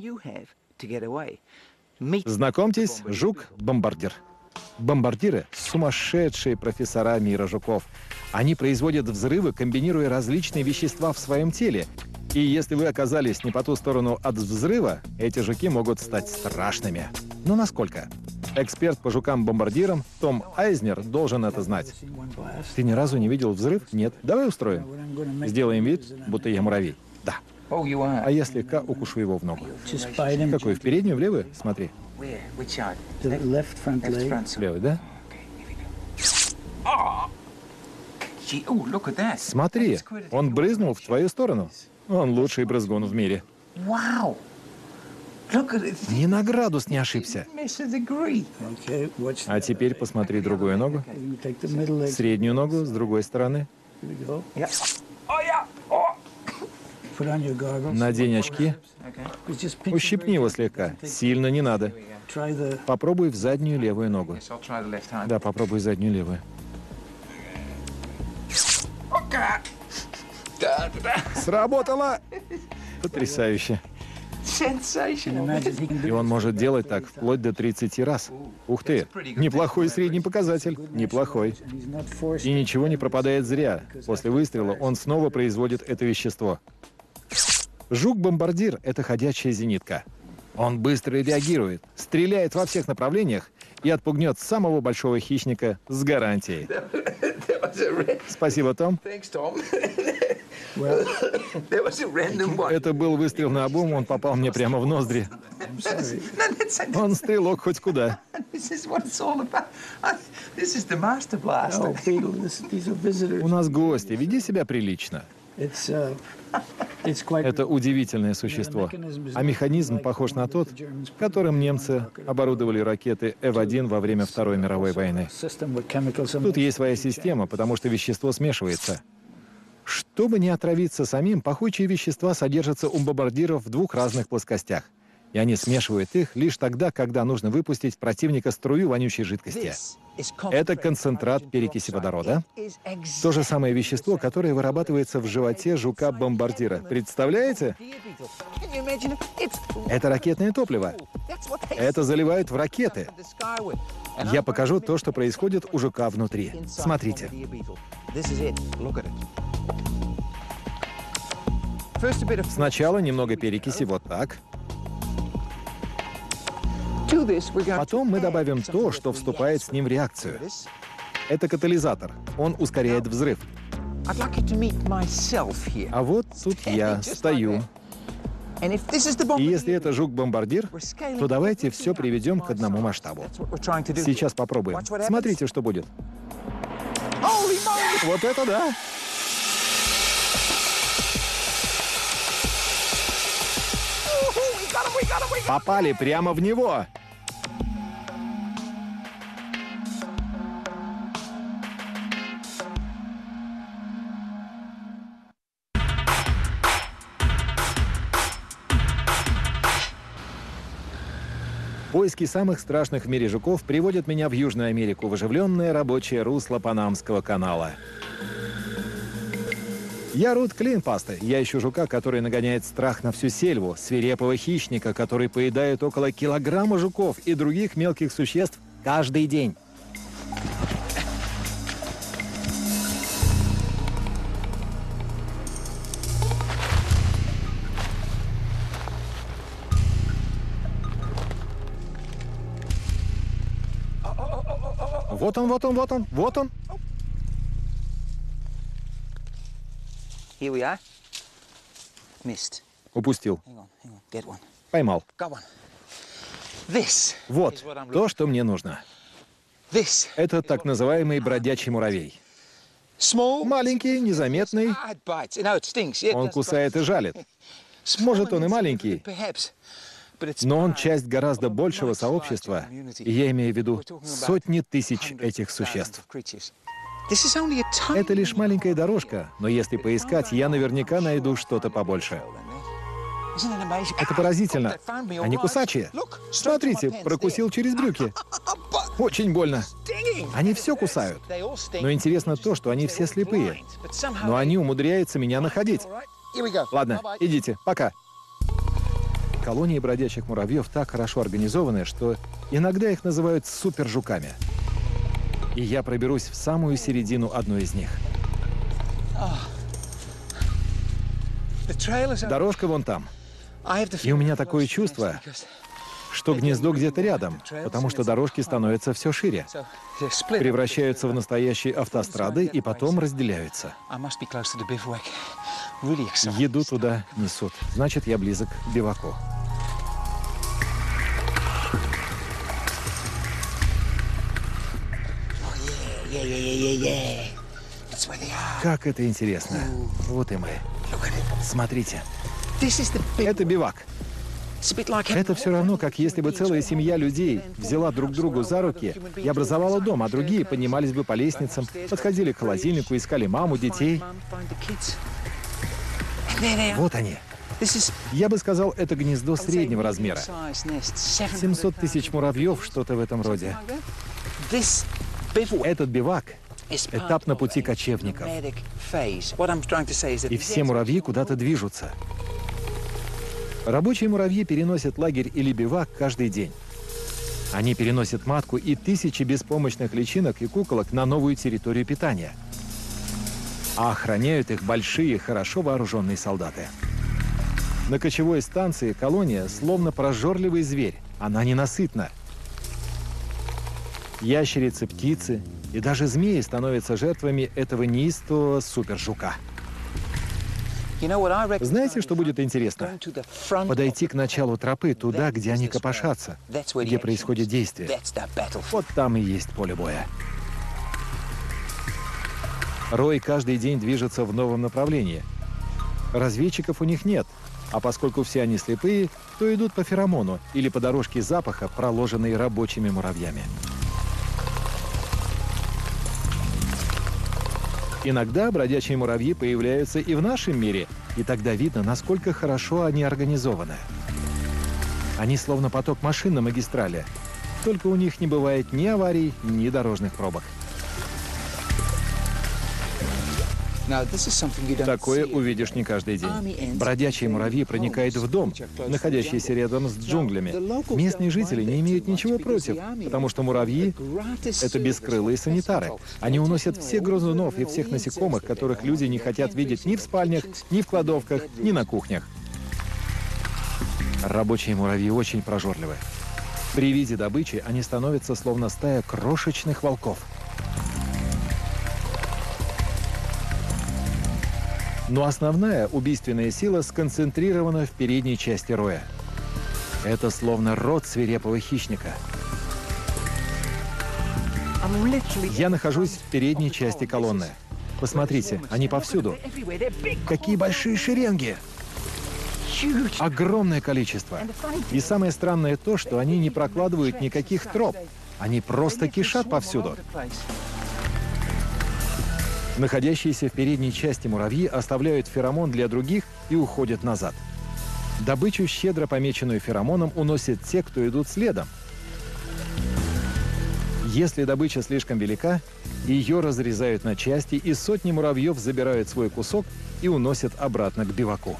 Знакомьтесь, жук-бомбардир. Бомбардиры — сумасшедшие профессора мира жуков. Они производят взрывы, комбинируя различные вещества в своем теле. И если вы оказались не по ту сторону от взрыва, эти жуки могут стать страшными. Но насколько? Эксперт по жукам-бомбардирам Том Айзнер должен это знать. Ты ни разу не видел взрыв? Нет. Давай устроим. Сделаем вид, будто я муравей. Да. А я слегка укушу его в ногу. Какой, в переднюю, в левую? Смотри. Левый, да? Смотри, он брызнул в твою сторону. Он лучший брызгун в мире. Ни на градус не ошибся. А теперь посмотри другую ногу. Среднюю ногу с другой стороны. Надень очки. Ущипни его слегка. Сильно не надо. Попробуй в заднюю левую ногу. Да, попробуй заднюю левую. Сработало! Потрясающе. И он может делать так вплоть до 30 раз. Ух ты! Неплохой средний показатель. Неплохой. И ничего не пропадает зря. После выстрела он снова производит это вещество. Жук-бомбардир — это ходячая зенитка. Он быстро реагирует, стреляет во всех направлениях и отпугнет самого большого хищника с гарантией. Спасибо, Том. Это был выстрел наобум, он попал мне прямо в ноздри. Он стрелок хоть куда. У нас гости, веди себя прилично. Это удивительное существо. А механизм похож на тот, которым немцы оборудовали ракеты F-1 во время Второй мировой войны. Тут есть своя система, потому что вещество смешивается. Чтобы не отравиться самим, пахучие вещества содержатся у бомбардиров в двух разных плоскостях. И они смешивают их лишь тогда, когда нужно выпустить в противника струю вонючей жидкости. Это концентрат перекиси водорода. То же самое вещество, которое вырабатывается в животе жука-бомбардира. Представляете? Это ракетное топливо. Это заливают в ракеты. Я покажу то, что происходит у жука внутри. Смотрите. Сначала немного перекиси вот так. Потом мы добавим то, что вступает с ним в реакцию. Это катализатор. Он ускоряет взрыв. А вот тут я стою. И если это жук-бомбардир, то давайте все приведем к одному масштабу. Сейчас попробуем. Смотрите, что будет. Вот это да! Попали прямо в него! Поиски самых страшных в мире жуков приводят меня в Южную Америку, в оживленное рабочее русло Панамского канала. Я Рут Клинпасте. Я ищу жука, который нагоняет страх на всю сельву, свирепого хищника, который поедает около килограмма жуков и других мелких существ каждый день. Вот он, вот он, вот он, вот он. Here we are. Missed. Упустил. Поймал. Вот то, что мне нужно. Это так называемый бродячий муравей. Маленький, незаметный. Он кусает и жалит. Может, он и маленький, но он часть гораздо большего сообщества, и я имею в виду сотни тысяч этих существ. Это лишь маленькая дорожка, но если поискать, я наверняка найду что-то побольше. Это поразительно. Они кусачие. Смотрите, прокусил через брюки. Очень больно. Они все кусают. Но интересно то, что они все слепые. Но они умудряются меня находить. Ладно, идите, пока. Колонии бродячих муравьев так хорошо организованы, что иногда их называют супержуками. И я проберусь в самую середину одной из них. Дорожка вон там. И у меня такое чувство, что гнездо где-то рядом, потому что дорожки становятся все шире, превращаются в настоящие автострады и потом разделяются. Еду туда несут, значит, я близок к биваку. Как это интересно. Вот и мы. Смотрите. Это бивак. Это все равно, как если бы целая семья людей взяла друг другу за руки и образовала дом, а другие поднимались бы по лестницам, подходили к холодильнику, искали маму, детей. Вот они. Я бы сказал, это гнездо среднего размера. 700 тысяч муравьев, что-то в этом роде. Этот бивак — этап на пути кочевников. И все муравьи куда-то движутся. Рабочие муравьи переносят лагерь или бивак каждый день. Они переносят матку и тысячи беспомощных личинок и куколок на новую территорию питания. А охраняют их большие, хорошо вооруженные солдаты. На кочевой станции колония словно прожорливый зверь. Она ненасытна. Ящерицы, птицы и даже змеи становятся жертвами этого неистового супержука. Знаете, что будет интересно? Подойти к началу тропы, туда, где они копошатся, где происходит действие. Вот там и есть поле боя. Рой каждый день движется в новом направлении. Разведчиков у них нет, а поскольку все они слепые, то идут по феромону или по дорожке запаха, проложенной рабочими муравьями. Иногда бродячие муравьи появляются и в нашем мире, и тогда видно, насколько хорошо они организованы. Они словно поток машин на магистрали, только у них не бывает ни аварий, ни дорожных пробок. Такое увидишь не каждый день. Бродячие муравьи проникают в дом, находящийся рядом с джунглями. Местные жители не имеют ничего против, потому что муравьи — это бескрылые санитары. Они уносят всех грызунов и всех насекомых, которых люди не хотят видеть ни в спальнях, ни в кладовках, ни на кухнях. Рабочие муравьи очень прожорливы. При виде добычи они становятся словно стая крошечных волков. Но основная убийственная сила сконцентрирована в передней части роя. Это словно рот свирепого хищника. Я нахожусь в передней части колонны. Посмотрите, они повсюду. Какие большие шеренги! Огромное количество. И самое странное то, что они не прокладывают никаких троп. Они просто кишат повсюду. Находящиеся в передней части муравьи оставляют феромон для других и уходят назад. Добычу, щедро помеченную феромоном, уносят те, кто идут следом. Если добыча слишком велика, ее разрезают на части, и сотни муравьев забирают свой кусок и уносят обратно к биваку.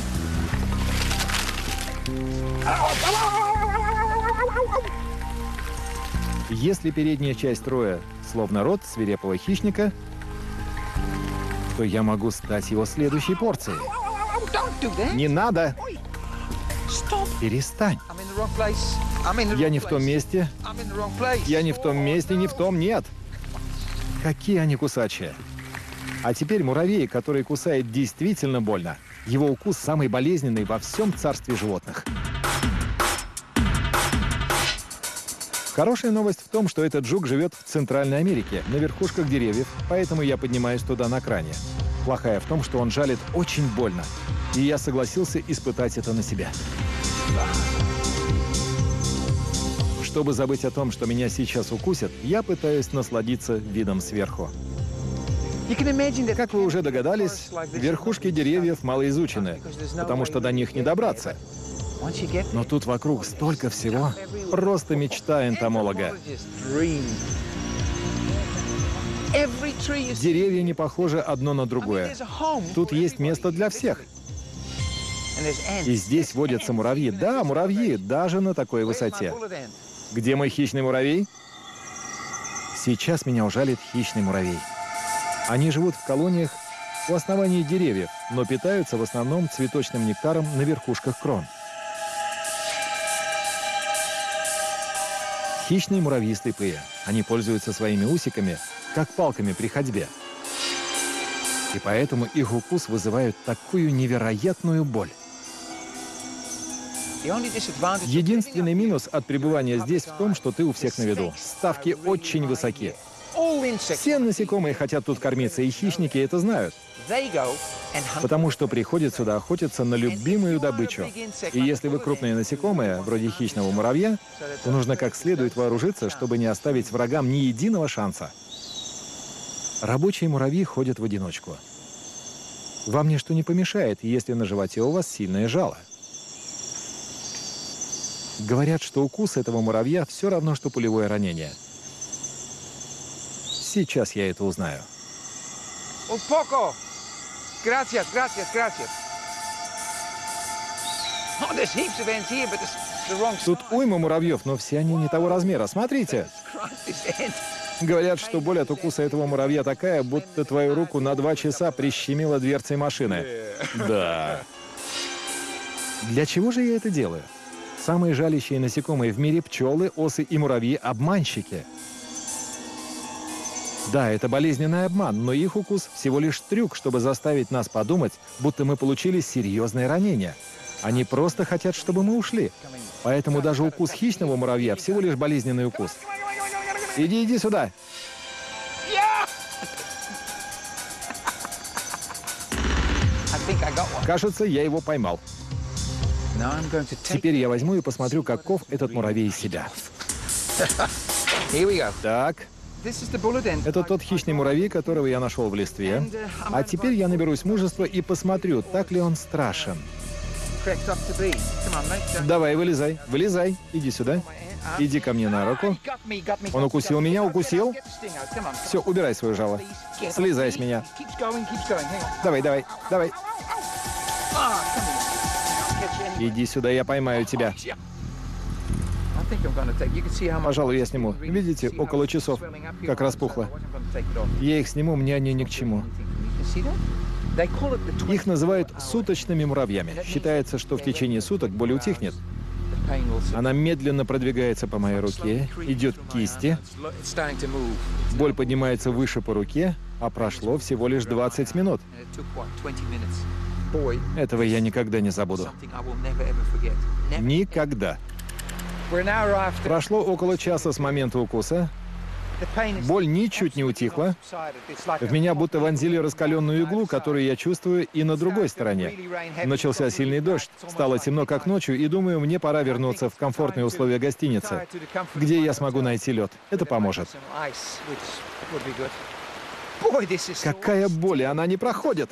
Если передняя часть роя словно рот свирепого хищника, то я могу стать его следующей порцией. Не надо! Перестань! Я не в том месте. Я не в том месте, не в том, нет. Какие они кусачие. А теперь муравей, который кусает действительно больно. Его укус самый болезненный во всем царстве животных. Хорошая новость в том, что этот жук живет в Центральной Америке, на верхушках деревьев, поэтому я поднимаюсь туда на кране. Плохая в том, что он жалит очень больно, и я согласился испытать это на себе. Чтобы забыть о том, что меня сейчас укусят, я пытаюсь насладиться видом сверху. Как вы уже догадались, верхушки деревьев малоизучены, потому что до них не добраться. Но тут вокруг столько всего. Просто мечта энтомолога. Деревья не похожи одно на другое. Тут есть место для всех. И здесь водятся муравьи. Да, муравьи, даже на такой высоте. Где мой хищный муравей? Сейчас меня ужалит хищный муравей. Они живут в колониях у основания деревьев, но питаются в основном цветочным нектаром на верхушках крон. Хищные муравьи слепые. Они пользуются своими усиками, как палками при ходьбе. И поэтому их укус вызывает такую невероятную боль. Единственный минус от пребывания здесь в том, что ты у всех на виду. Ставки очень высоки. Все насекомые хотят тут кормиться, и хищники это знают. Потому что приходят сюда охотиться на любимую добычу. И если вы крупные насекомые, вроде хищного муравья, то нужно как следует вооружиться, чтобы не оставить врагам ни единого шанса. Рабочие муравьи ходят в одиночку. Вам ничто не помешает, если на животе у вас сильное жало. Говорят, что укус этого муравья все равно, что пулевое ранение. Сейчас я это узнаю. Тут уйма муравьев, но все они не того размера. Смотрите. Говорят, что боль от укуса этого муравья такая, будто твою руку на 2 часа прищемило дверцей машины. Да. Для чего же я это делаю? Самые жалящие насекомые в мире — пчелы, осы и муравьи — обманщики. Да, это болезненный обман, но их укус всего лишь трюк, чтобы заставить нас подумать, будто мы получили серьезное ранение. Они просто хотят, чтобы мы ушли. Поэтому даже укус хищного муравья всего лишь болезненный укус. Иди сюда. Кажется, я его поймал. Теперь я возьму и посмотрю, каков этот муравей из себя. Так. Это тот хищный муравей, которого я нашел в листве. А теперь я наберусь мужества и посмотрю, так ли он страшен. Давай, вылезай, вылезай. Иди сюда. Иди ко мне на руку. Он укусил меня, укусил. Все, убирай свое жало. Слезай с меня. Давай, давай, давай. Иди сюда, я поймаю тебя. Пожалуй, я сниму. Видите, около часов, как распухло. Я их сниму, мне они ни к чему. Их называют суточными муравьями. Считается, что в течение суток боль утихнет. Она медленно продвигается по моей руке, идет к кисти. Боль поднимается выше по руке, а прошло всего лишь 20 минут. Этого я никогда не забуду. Никогда. Прошло около часа с момента укуса. Боль ничуть не утихла. В меня будто вонзили раскаленную иглу, которую я чувствую и на другой стороне. Начался сильный дождь, стало темно как ночью, и думаю, мне пора вернуться в комфортные условия гостиницы, где я смогу найти лед. Это поможет. Какая боль, она не проходит.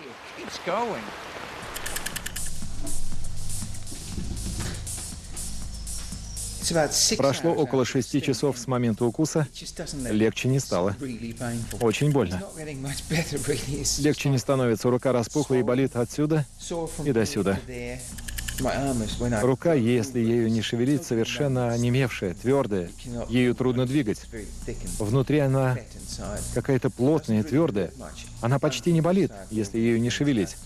Прошло около 6 часов с момента укуса. Легче не стало. Очень больно. Легче не становится. Рука распухла и болит отсюда и до сюда. Рука, если ею не шевелить, совершенно онемевшая, твердая. Ею трудно двигать. Внутри она какая-то плотная, твердая. Она почти не болит, если ею не шевелить.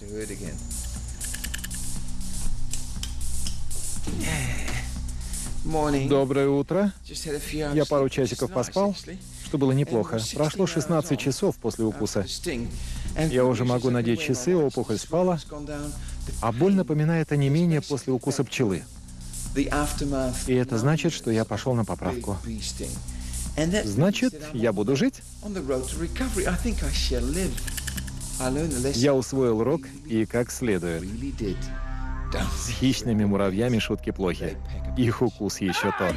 Доброе утро. Я пару часиков поспал, что было неплохо. Прошло 16 часов после укуса. Я уже могу надеть часы, опухоль спала, а боль напоминает онемение после укуса пчелы. И это значит, что я пошел на поправку. Значит, я буду жить? Я усвоил урок и как следует. С хищными муравьями шутки плохи. Их укус еще тот.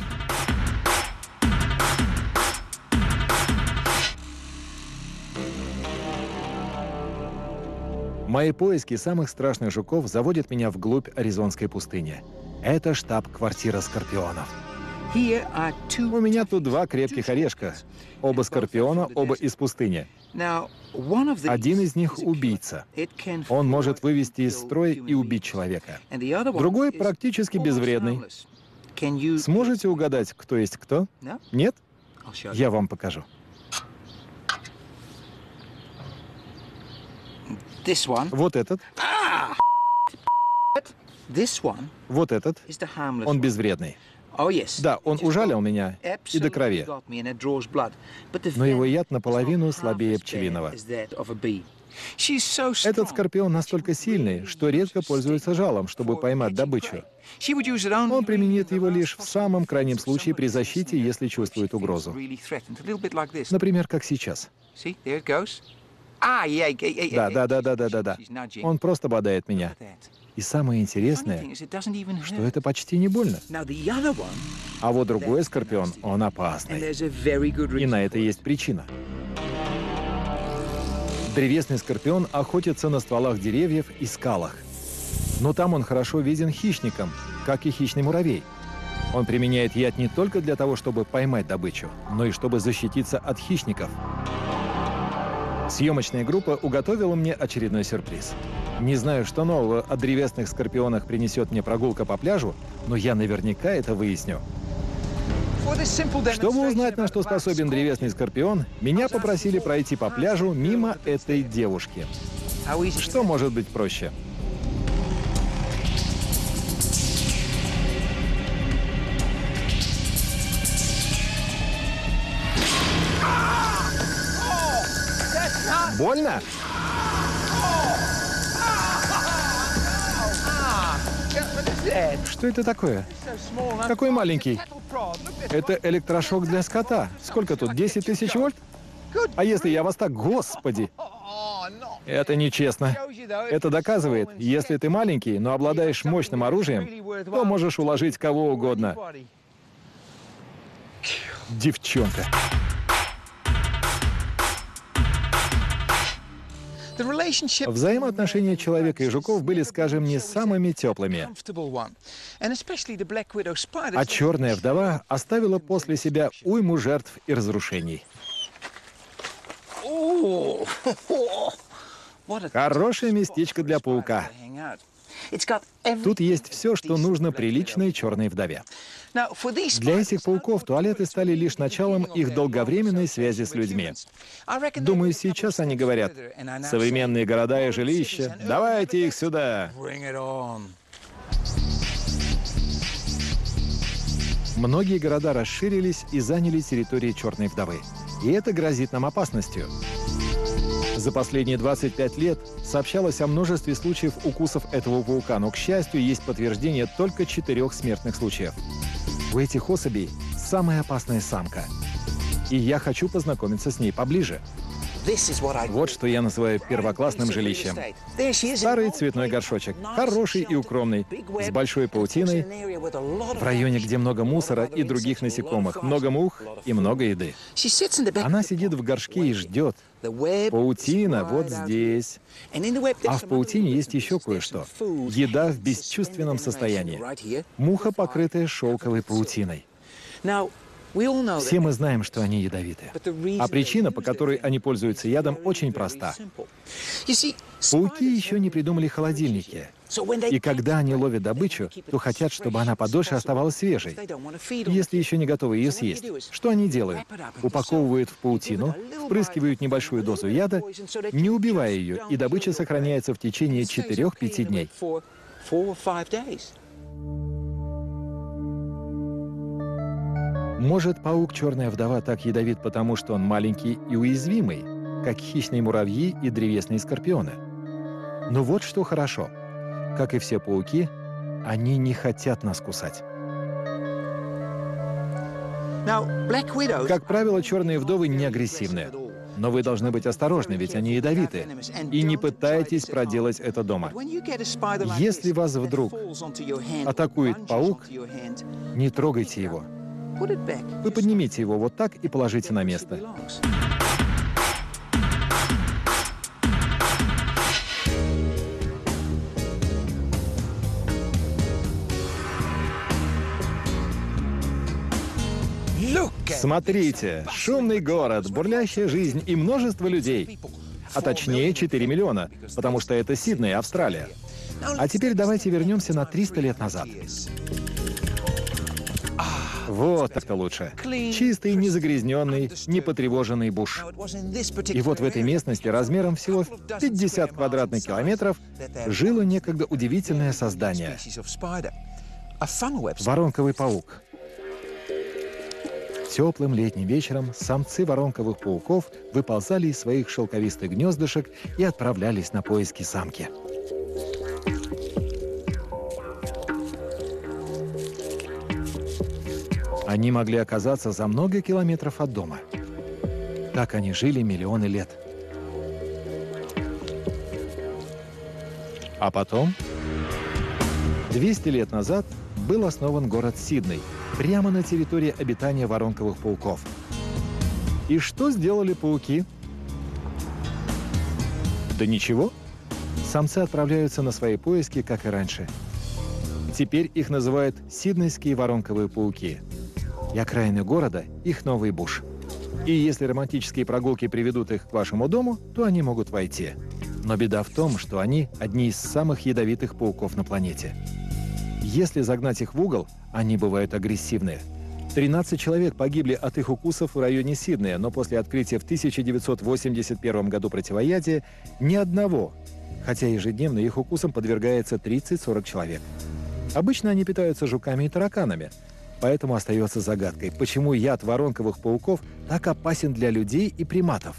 Мои поиски самых страшных жуков заводят меня вглубь Аризонской пустыни. Это штаб-квартира скорпионов. У меня тут два крепких орешка. Оба скорпиона, оба из пустыни. Один из них — убийца. Он может вывести из строя и убить человека. Другой практически безвредный. Сможете угадать, кто есть кто? Нет? Я вам покажу. Вот этот. Вот этот. Он безвредный. Да, он ужалил меня и до крови. Но его яд наполовину слабее пчелиного. Этот скорпион настолько сильный, что редко пользуется жалом, чтобы поймать добычу. Он применит его лишь в самом крайнем случае при защите, если чувствует угрозу. Например, как сейчас. Да. Он просто бодает меня. И самое интересное, что это почти не больно. А вот другой скорпион, он опасный. И на это есть причина. Древесный скорпион охотится на стволах деревьев и скалах. Но там он хорошо виден хищникам, как и хищный муравей. Он применяет яд не только для того, чтобы поймать добычу, но и чтобы защититься от хищников. Съемочная группа уготовила мне очередной сюрприз. Не знаю, что нового о древесных скорпионах принесет мне прогулка по пляжу, но я наверняка это выясню. Чтобы узнать, на что способен древесный скорпион, меня попросили пройти по пляжу мимо этой девушки. Что может быть проще? Больно? Что это такое? Какой маленький? Это электрошок для скота. Сколько тут? 10 тысяч вольт? А если я вас так... Господи! Это нечестно. Это доказывает, если ты маленький, но обладаешь мощным оружием, то можешь уложить кого угодно. Девчонка. Взаимоотношения человека и жуков были, скажем, не самыми теплыми. А черная вдова оставила после себя уйму жертв и разрушений. Хорошее местечко для паука. Тут есть все, что нужно приличной черной вдове. Для этих пауков туалеты стали лишь началом их долговременной связи с людьми. Думаю, сейчас они говорят: современные города и жилища, давайте их сюда. Многие города расширились и заняли территории черной вдовы. И это грозит нам опасностью. За последние 25 лет сообщалось о множестве случаев укусов этого паука, но, к счастью, есть подтверждение только 4 смертных случаев. У этих особей самая опасная самка. И я хочу познакомиться с ней поближе. Вот что я называю первоклассным жилищем. Старый цветной горшочек, хороший и укромный, с большой паутиной, в районе, где много мусора и других насекомых, много мух и много еды. Она сидит в горшке и ждет. Паутина вот здесь. А в паутине есть еще кое-что. Еда в бесчувственном состоянии. Муха, покрытая шелковой паутиной. Все мы знаем, что они ядовиты. А причина, по которой они пользуются ядом, очень проста. Пауки еще не придумали холодильники. И когда они ловят добычу, то хотят, чтобы она подольше оставалась свежей. Если еще не готовы ее съесть, что они делают? Упаковывают в паутину, впрыскивают небольшую дозу яда, не убивая ее, и добыча сохраняется в течение 4-5 дней. Может, паук «Черная вдова» так ядовит, потому что он маленький и уязвимый? как хищные муравьи и древесные скорпионы. Но вот что хорошо. Как и все пауки, они не хотят нас кусать. Как правило, черные вдовы не агрессивны. Но вы должны быть осторожны, ведь они ядовиты. И не пытайтесь проделать это дома. Если вас вдруг атакует паук, не трогайте его. Вы поднимите его вот так и положите на место. Смотрите, шумный город, бурлящая жизнь и множество людей. А точнее 4 миллиона, потому что это Сидней, Австралия. А теперь давайте вернемся на 300 лет назад. Вот это лучше. Чистый, незагрязненный, непотревоженный буш. И вот в этой местности размером всего 50 квадратных километров жило некогда удивительное создание. Воронковый паук. Теплым летним вечером самцы воронковых пауков выползали из своих шелковистых гнездышек и отправлялись на поиски самки. Они могли оказаться за много километров от дома. Так они жили миллионы лет. А потом, 200 лет назад, был основан город Сидней, прямо на территории обитания воронковых пауков. И что сделали пауки? Да ничего. Самцы отправляются на свои поиски, как и раньше. Теперь их называют сиднейские воронковые пауки. И окраины города — их новый буш. И если романтические прогулки приведут их к вашему дому, то они могут войти. Но беда в том, что они одни из самых ядовитых пауков на планете. Если загнать их в угол, они бывают агрессивные. 13 человек погибли от их укусов в районе Сиднея, но после открытия в 1981 году противоядия ни одного, хотя ежедневно их укусам подвергается 30-40 человек. Обычно они питаются жуками и тараканами, поэтому остается загадкой, почему яд воронковых пауков так опасен для людей и приматов.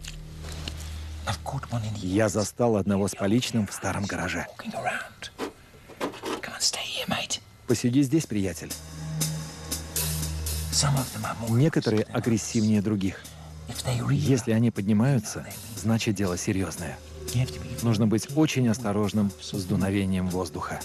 Я застал одного с поличным в старом гараже. Посиди здесь, приятель. Некоторые агрессивнее других. Если они поднимаются, значит дело серьезное. Нужно быть очень осторожным с дуновением воздуха.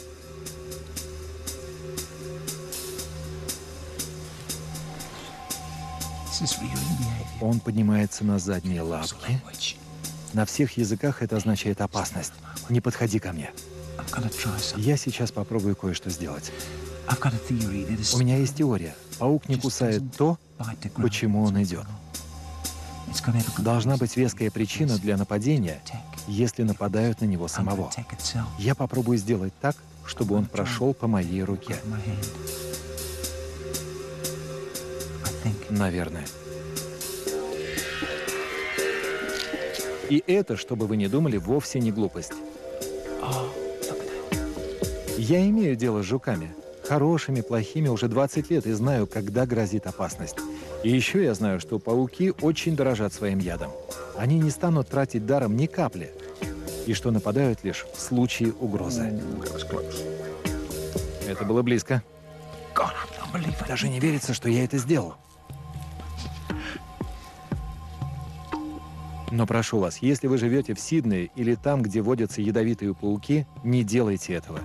Он поднимается на задние лапки. На всех языках это означает опасность. Не подходи ко мне. Я сейчас попробую кое-что сделать. У меня есть теория. Паук не кусает то, почему он идет. Должна быть веская причина для нападения, если нападают на него самого. Я попробую сделать так, чтобы он прошел по моей руке. Наверное. И это, чтобы вы не думали, вовсе не глупость. Я имею дело с жуками. Хорошими, плохими уже 20 лет и знаю, когда грозит опасность. И еще я знаю, что пауки очень дорожат своим ядом. Они не станут тратить даром ни капли. И что нападают лишь в случае угрозы. Это было близко. Даже не верится, что я это сделал. Но прошу вас, если вы живете в Сиднее или там, где водятся ядовитые пауки, не делайте этого.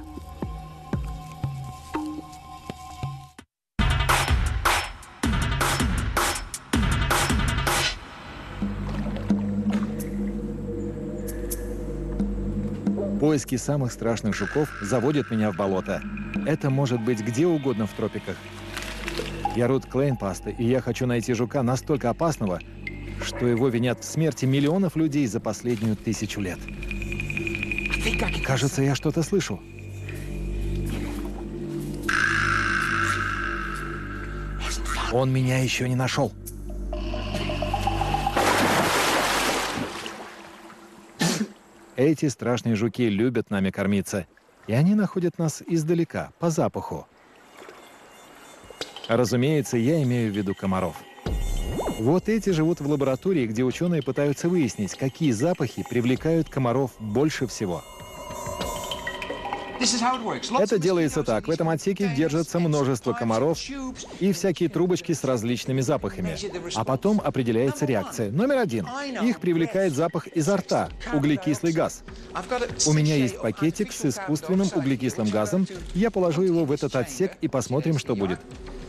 Поиски самых страшных жуков заводят меня в болото. Это может быть где угодно в тропиках. Я Рут Клейнпаста, и я хочу найти жука настолько опасного, что его винят в смерти миллионов людей за последнюю 1000 лет. Кажется, я что-то слышу. Он меня еще не нашел. Эти страшные жуки любят нами кормиться, и они находят нас издалека, по запаху. Разумеется, я имею в виду комаров. Вот эти живут в лаборатории, где ученые пытаются выяснить, какие запахи привлекают комаров больше всего. Это делается так. В этом отсеке держится множество комаров и всякие трубочки с различными запахами. А потом определяется реакция. Номер 1. Их привлекает запах изо рта, углекислый газ. У меня есть пакетик с искусственным углекислым газом. Я положу его в этот отсек и посмотрим, что будет.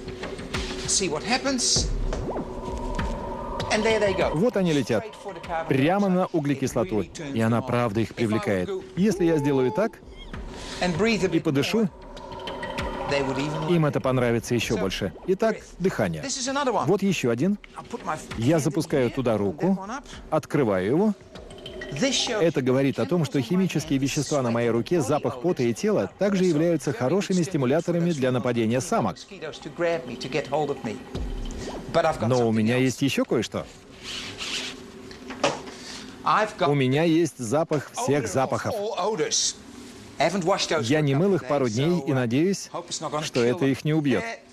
Вот они летят. Прямо на углекислоту. И она правда их привлекает. Если я сделаю так и подышу, им это понравится еще больше. Итак, дыхание. Вот еще один. Я запускаю туда руку, открываю его. Это говорит о том, что химические вещества на моей руке, запах пота и тела также являются хорошими стимуляторами для нападения самок. Но у меня есть еще кое-что. У меня есть запах всех запахов. Я не мыл их пару дней и надеюсь, что это их не убьет.